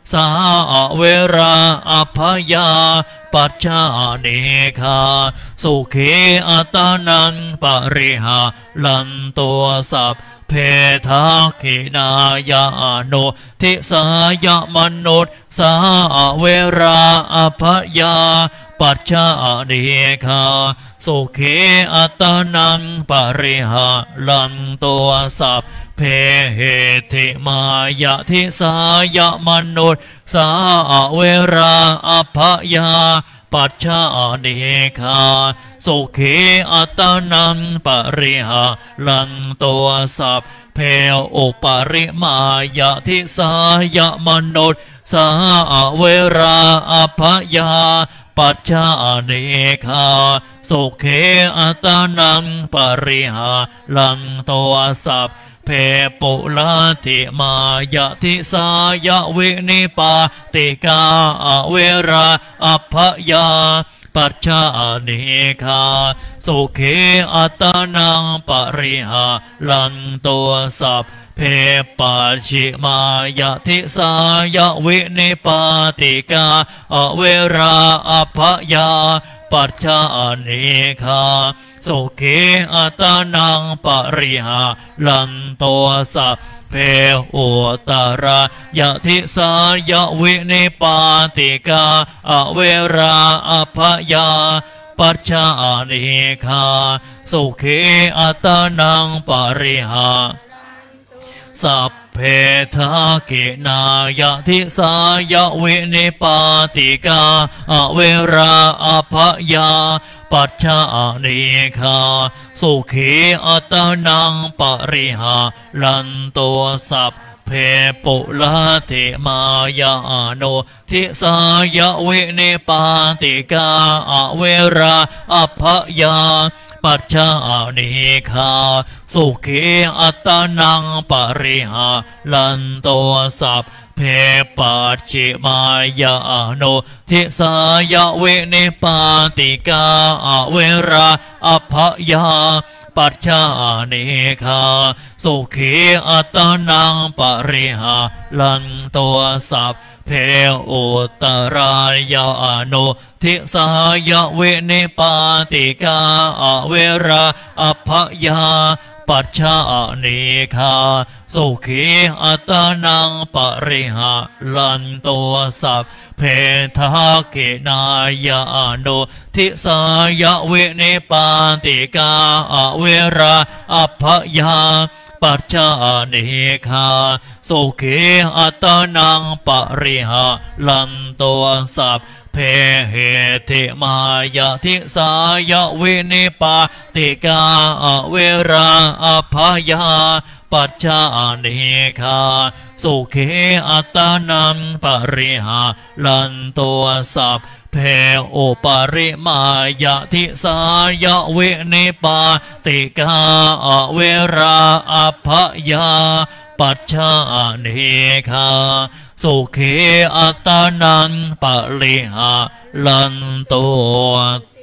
สาเวราอภยาปัจจาเนคาสุขีอัตานังปริหาลันตัวสัพเพทาขินายาโนทิสายมนุษย์สาเวราอภยาปัจจาเนคาสุขีอัตานังปริหาลันตัวสัพเพเหติมายะทิสายมนุษย์สาเวราอภยาปัจจาเนคาสุขีอัตานังปริหาลันตัวสัพเพอุปริมายะทิสายมนุษย์สาเวราอภยาปัจจาเนคาสุขีอัตานังปริหาลันตัวสัพเพปุลาธิมายะทิสายวินิปาติกาเวราอภยาปัจจาเนคาสุขีอัตานังปริหาลันตัวสัพเพปัจฉิมายะทิสายวินิปาติกาเวราอภยาปัจจาเนคาสุขีอัตานังปริหาลันตัวสัพเพอุตรายะทิสายวินิปาติกาเวราอภยาปัจจาเนคาสุขีอัตานังปริหาสัพเพทากินายะทิสายวินิปาติกาเวราอภยาปัจจาเนคาสุขีอัตานังปริหาลันตัวสัพเพปุลาธิมายาโนทิสายวินิปาติกาเวราอภยาปัจจาเนคาสุขีอัตานังปริหาลันตัวสัพเพปัจฉิมายาโนทิสายวินิปาติกาเวราอภยาปัจจาเนคาสุขีอัตานังปริหาลันตัวสัพเพอุตรายาโนทิสายวินิปาติกาเวราอภยาปัจจาเนคาสุขีอัตานังปริหาลันตัวสัพเพทากินายาโนทิสายวินิปาติกาเวราอภยาปัจจาเนคาสุขีอัตานังปริหาลันตัวสัพเพเหติมายะทิสายวินิปาติกาเวราอภยาปัจจาเนคาสุขีอัตานังปริหาลันตัวสัพเพอุปริมายะทิสายวินิปาติกาเวราอภยาปัจจาเนคาสุขีอัตานังปริหาลันตัวเต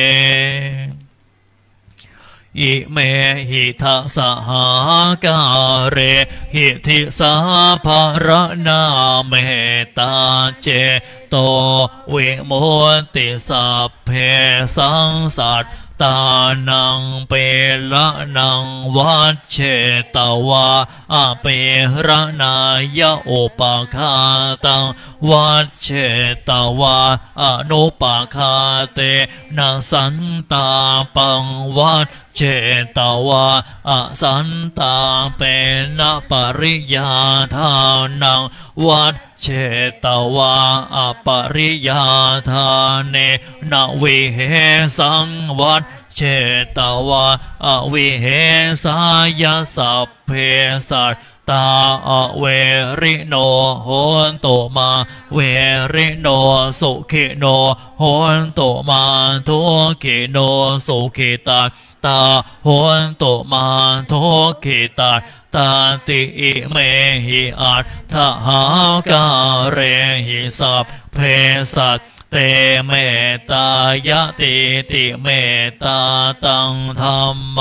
อิเมหิทัสหากาเรหิทิสาภารนาเมตาเจโตวิมุตติสัพเพสังสัตตานังเปละนังวัชเชตวาอเประนายะอุปคาตังวัชเชตวาอนุปคาเตนะสันตาปังวัชเชตวาอสันตาเปนะปริยาทานังวัชเชตวาอปริยาทาเนนะวิเหสังวัชเชตวาอวิเหสายสัพเพสัตตาเวริโนโหนตุมาเวริโนสุขิโนโหนตุมาทุกิโนสุขิตาตาโหนตุมาทุกิตาตาติอิเมหิอัตถหากาเรหิสัพเพสัตเตเมตตายะติติเมตตาตังธรรม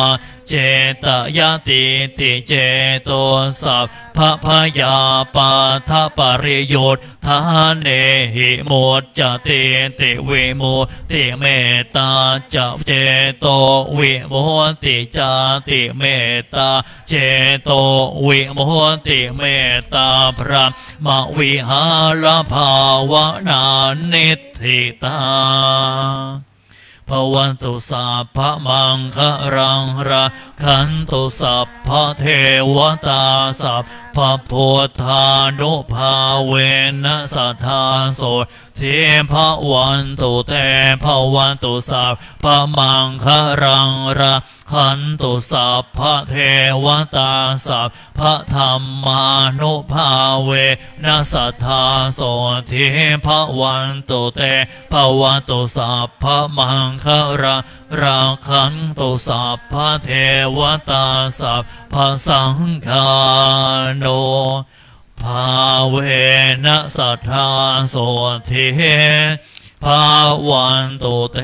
เจตยติติเจโตสัพพะพยาปาทะปริโยชทานเนหิโมจจะเตติวิโมติเมตตาจะเจโตวิโมติจาติเมตตาเจโตวิโมติเมตตาพระมวิหารภาวนานิธิตาภวันตุสัพพะมังคะรังราคันตุสัพพะเทวตาสัพพะพุทธานุภาเวนะสัทธาโสเทภวันตุเตภวันตุสัพพะมังคะรังราคันตุสัพพะเทวตาสัพพะธรรมานุภาเวนะสัทธาโสเทภวันตุเตภวันตุสัพพะมังคะรังราคันตุสัพพะเทวตาสัพพะสังฆาโนภาเวนะสัทธาโสเทภวันตุเต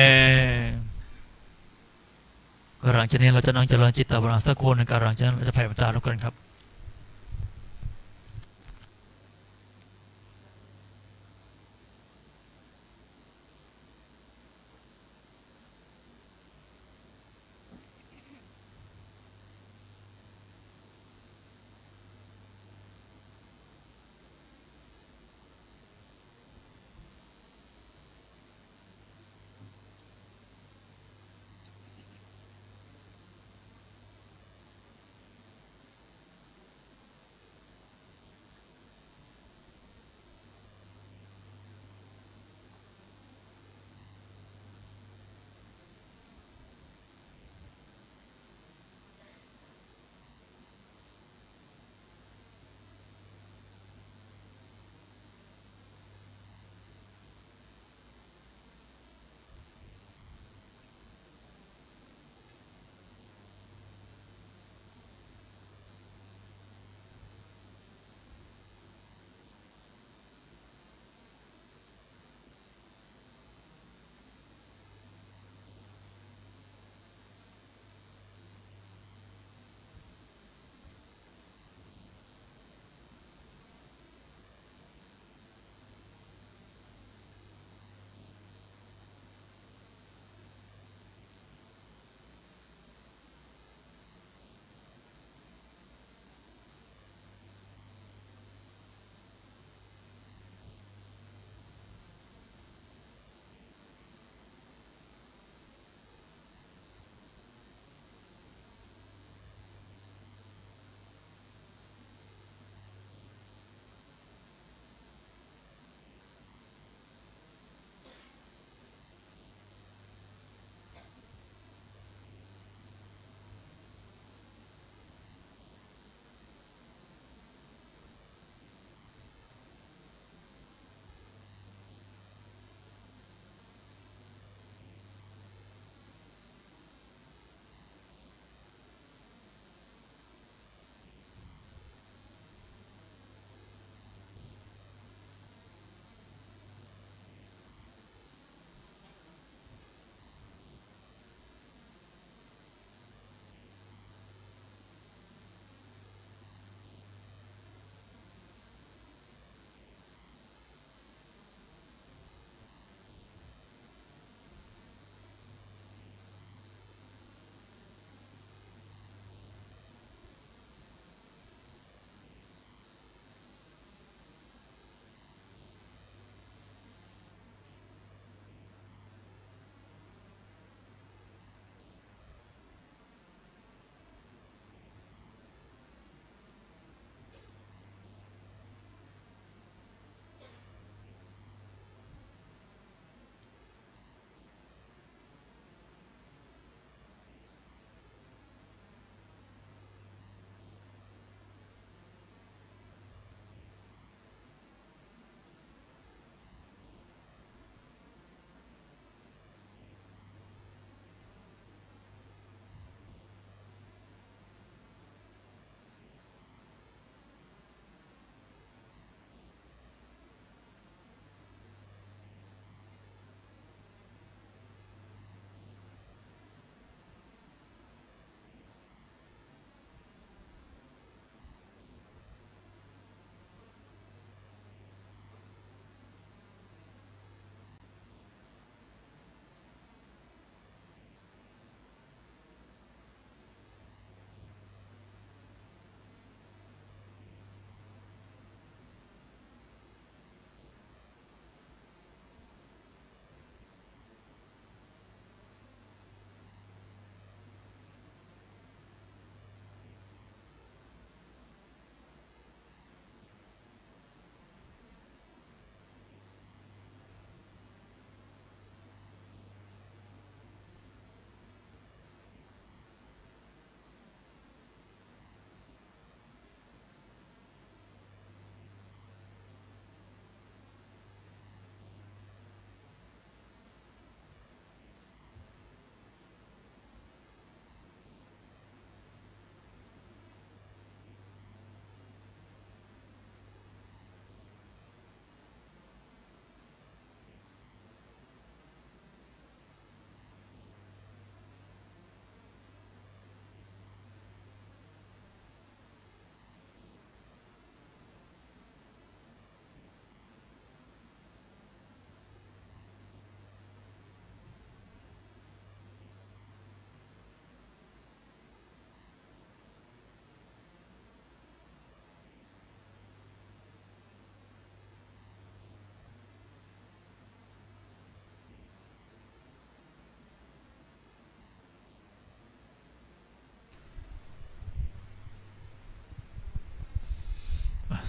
กระหลังจากนี้เราจะนั่งเจริญจิตตภาวนาสักคนในกระหลังจากนั้นเราจะแผ่เมตตาทุกคนครับ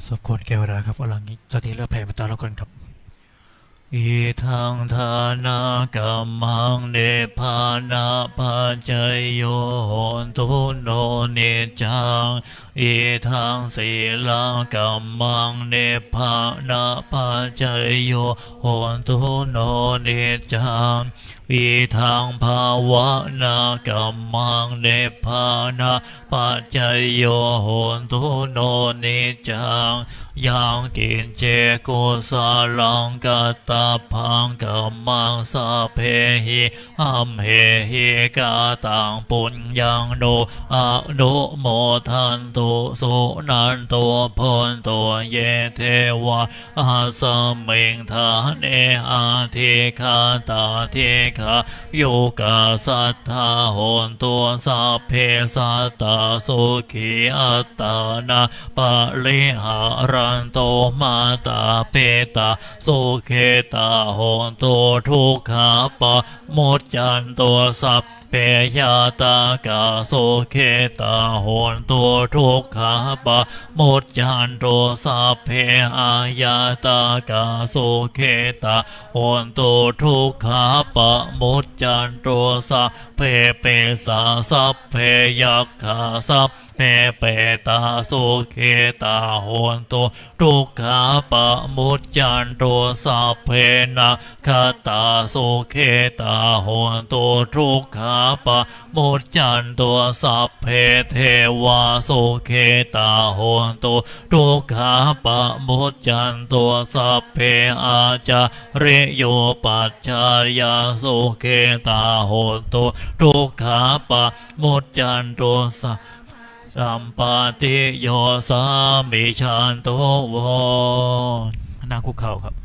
สมควรแก่เวลาครับเอาหลังนี้ตอนนี้เริ่มแผ่เมตตาแล้วกันครับอิทังทานากัมมังเนปานาปัจจโยโหนตุโนเนจังอิทังศีลังกัมมังเนปานาปัจจโยโหนตุโนเนจังอิทังภาวนากัมมังเนปานาปัจจโยโหนตุโนเนจังยังกินเจโกสาลังกัตตาพังกัมมังสาเพหิอัมเหหิกาตังปุญญังโนอนุโมทันตุสุนันตุพนตุเยเทวะอาสมิงทาเนอาทิคาตาเทคาโยกาสัทธาโหนตัวสัพเพสัตตาสุขีอัตตานาปะลิหารันโตมาตาเปตาสุเขตาโหนตัวทุกขาปะโมดจันตัวสัพเปยาตากาโสเคตาโหนตัวทุกขาปะโมดจันตัวสัพเพอายาตากาโสเคตาโหนตัวทุกขาปะโมดจันตัวสัพเพเปสาสัพเพยักขาสัพเพเปตาสุเขตาโหนตัวทุกขาปะโมดจันตัวสัพเพนะคตาสุเขตาโหนตัวทุกขาปะโมดจันตัวสัพเพเทวาสุเขตาโหนตัวทุกขาปะโมดจันตัวสัพเพอาจาริโยปัจจายาสุเขตาโหนตัวทุกขาปะโมดจันตัวสัพสัมปติโยสามิชันโตวนั่งคุกเข่าครับ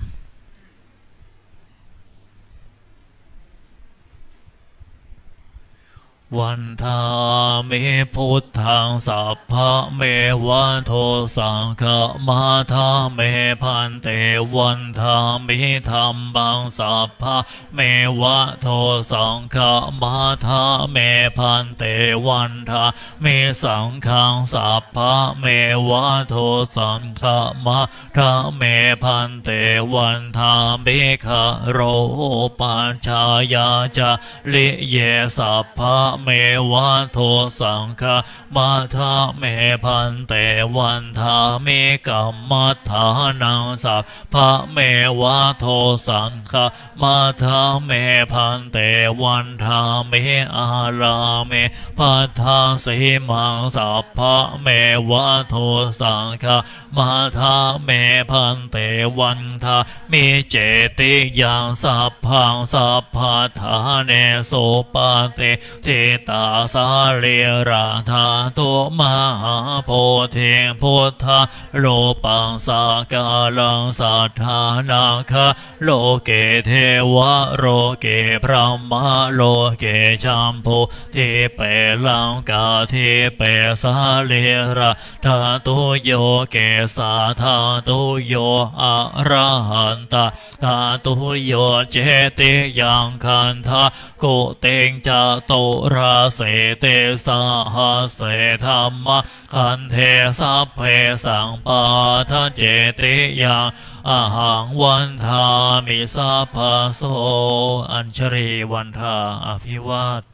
วันทาเมพุทธังสัพพะเมวันโทสังฆมาทาเมพันเตวันทามิธรรมังสัพพะเมวะโทสังฆมาทาเมพันเตวันทาเมสังฆังสัพพะเมวะโทสังฆมาทาเมพันเตวันทาเมฆะโรปัญชายาจาลิเยสัพพะเมวะโทสังฆมาทาเมพันเตวันทาเมกัมมัฏฐานังสัพพะเมวะโทสังฆมาทาเมพันเตวันทาเมอาลาเมพัทธาสีมังสัพพะเมวะโทสังฆมาทาเมพันเตวันทาเมเจติยังสัพพังสัพพะทาเนโสปะเตเทตาสาเรราธาโตมหาโพธิพุทธะโลปังสากาลังสัทธานาคะโลเกเทวะโลเกพระมะโลเกชัมพูเทเปลังกาเทเปสาเรราธาตุโยเกสาธาตุโยอะระหันตาธาตุโยเจติยังคันธาโกเตงจะโตราเสเตสาหาเสธรรมะคันเทสัพเพสังปาทะเจติยังอาหังวันทามิสัพพโสอัญชรีวันทาอภิวาท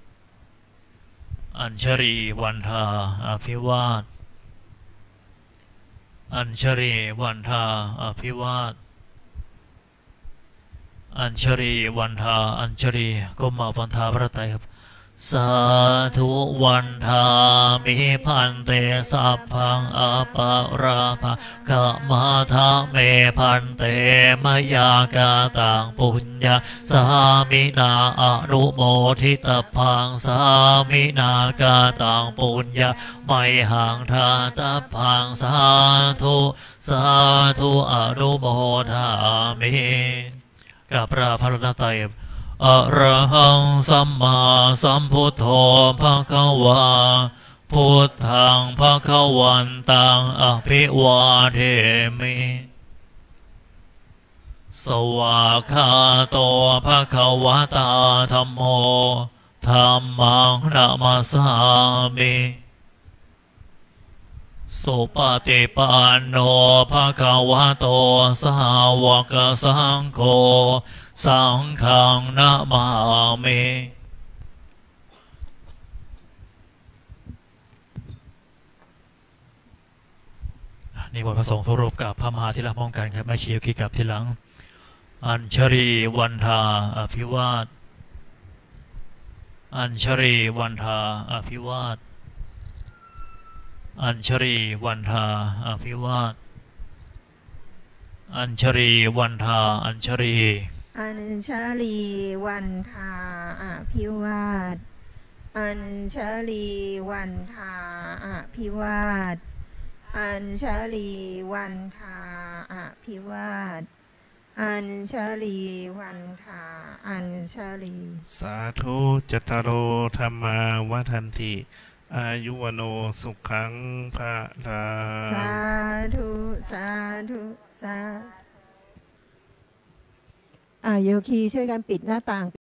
อัญชรีวันทาอภิวาทอัญชรีวันทาอภิวาทอัญชรีวันทาอัญชรีก้มมาวันทาพระไตรครับสาธุวันทามิพันเตสัพพังอปาราภกะมาทาเมพันเตมยากาตังปุญญาสามินาอนุโมทิตพังสามินากาตังปุญญาไมหังทาตพังสาธุสาธุอนุโมทามิกับพระพรตไตรอะระหังสัมมาสัมพุทโธภควาพุทธังภควันตังอภิวาเทมิสวากขาโตภควตาธัมโมธัมมังนะมัสสามิสสุปฏิปันโนภะคะวะโตสาวกสังโฆสังฆังนะมามินี่บทพระสงฆ์ทุรูปกับพระมหาธิราชป้องกันครับไม่ชี้คิดกับทีหลังอัญชรีวันทาอภิวาทอัญชรีวันทาอภิวาทอัญชรีวันทาอภิวาทอัญชรีวันทาอัญชรีอัญชลีวันทาอภิวาทอัญชลีวันทาอภิวาทอัญชลีวันทาอภิวาทอัญชลีวันทาอัญชลีสาธุจัตตารโอธรรมาวัฏันติอายุวโนสุขังภะลังสาธุสาธุสาธุอ่าโยคีช่วยกันปิดหน้าต่าง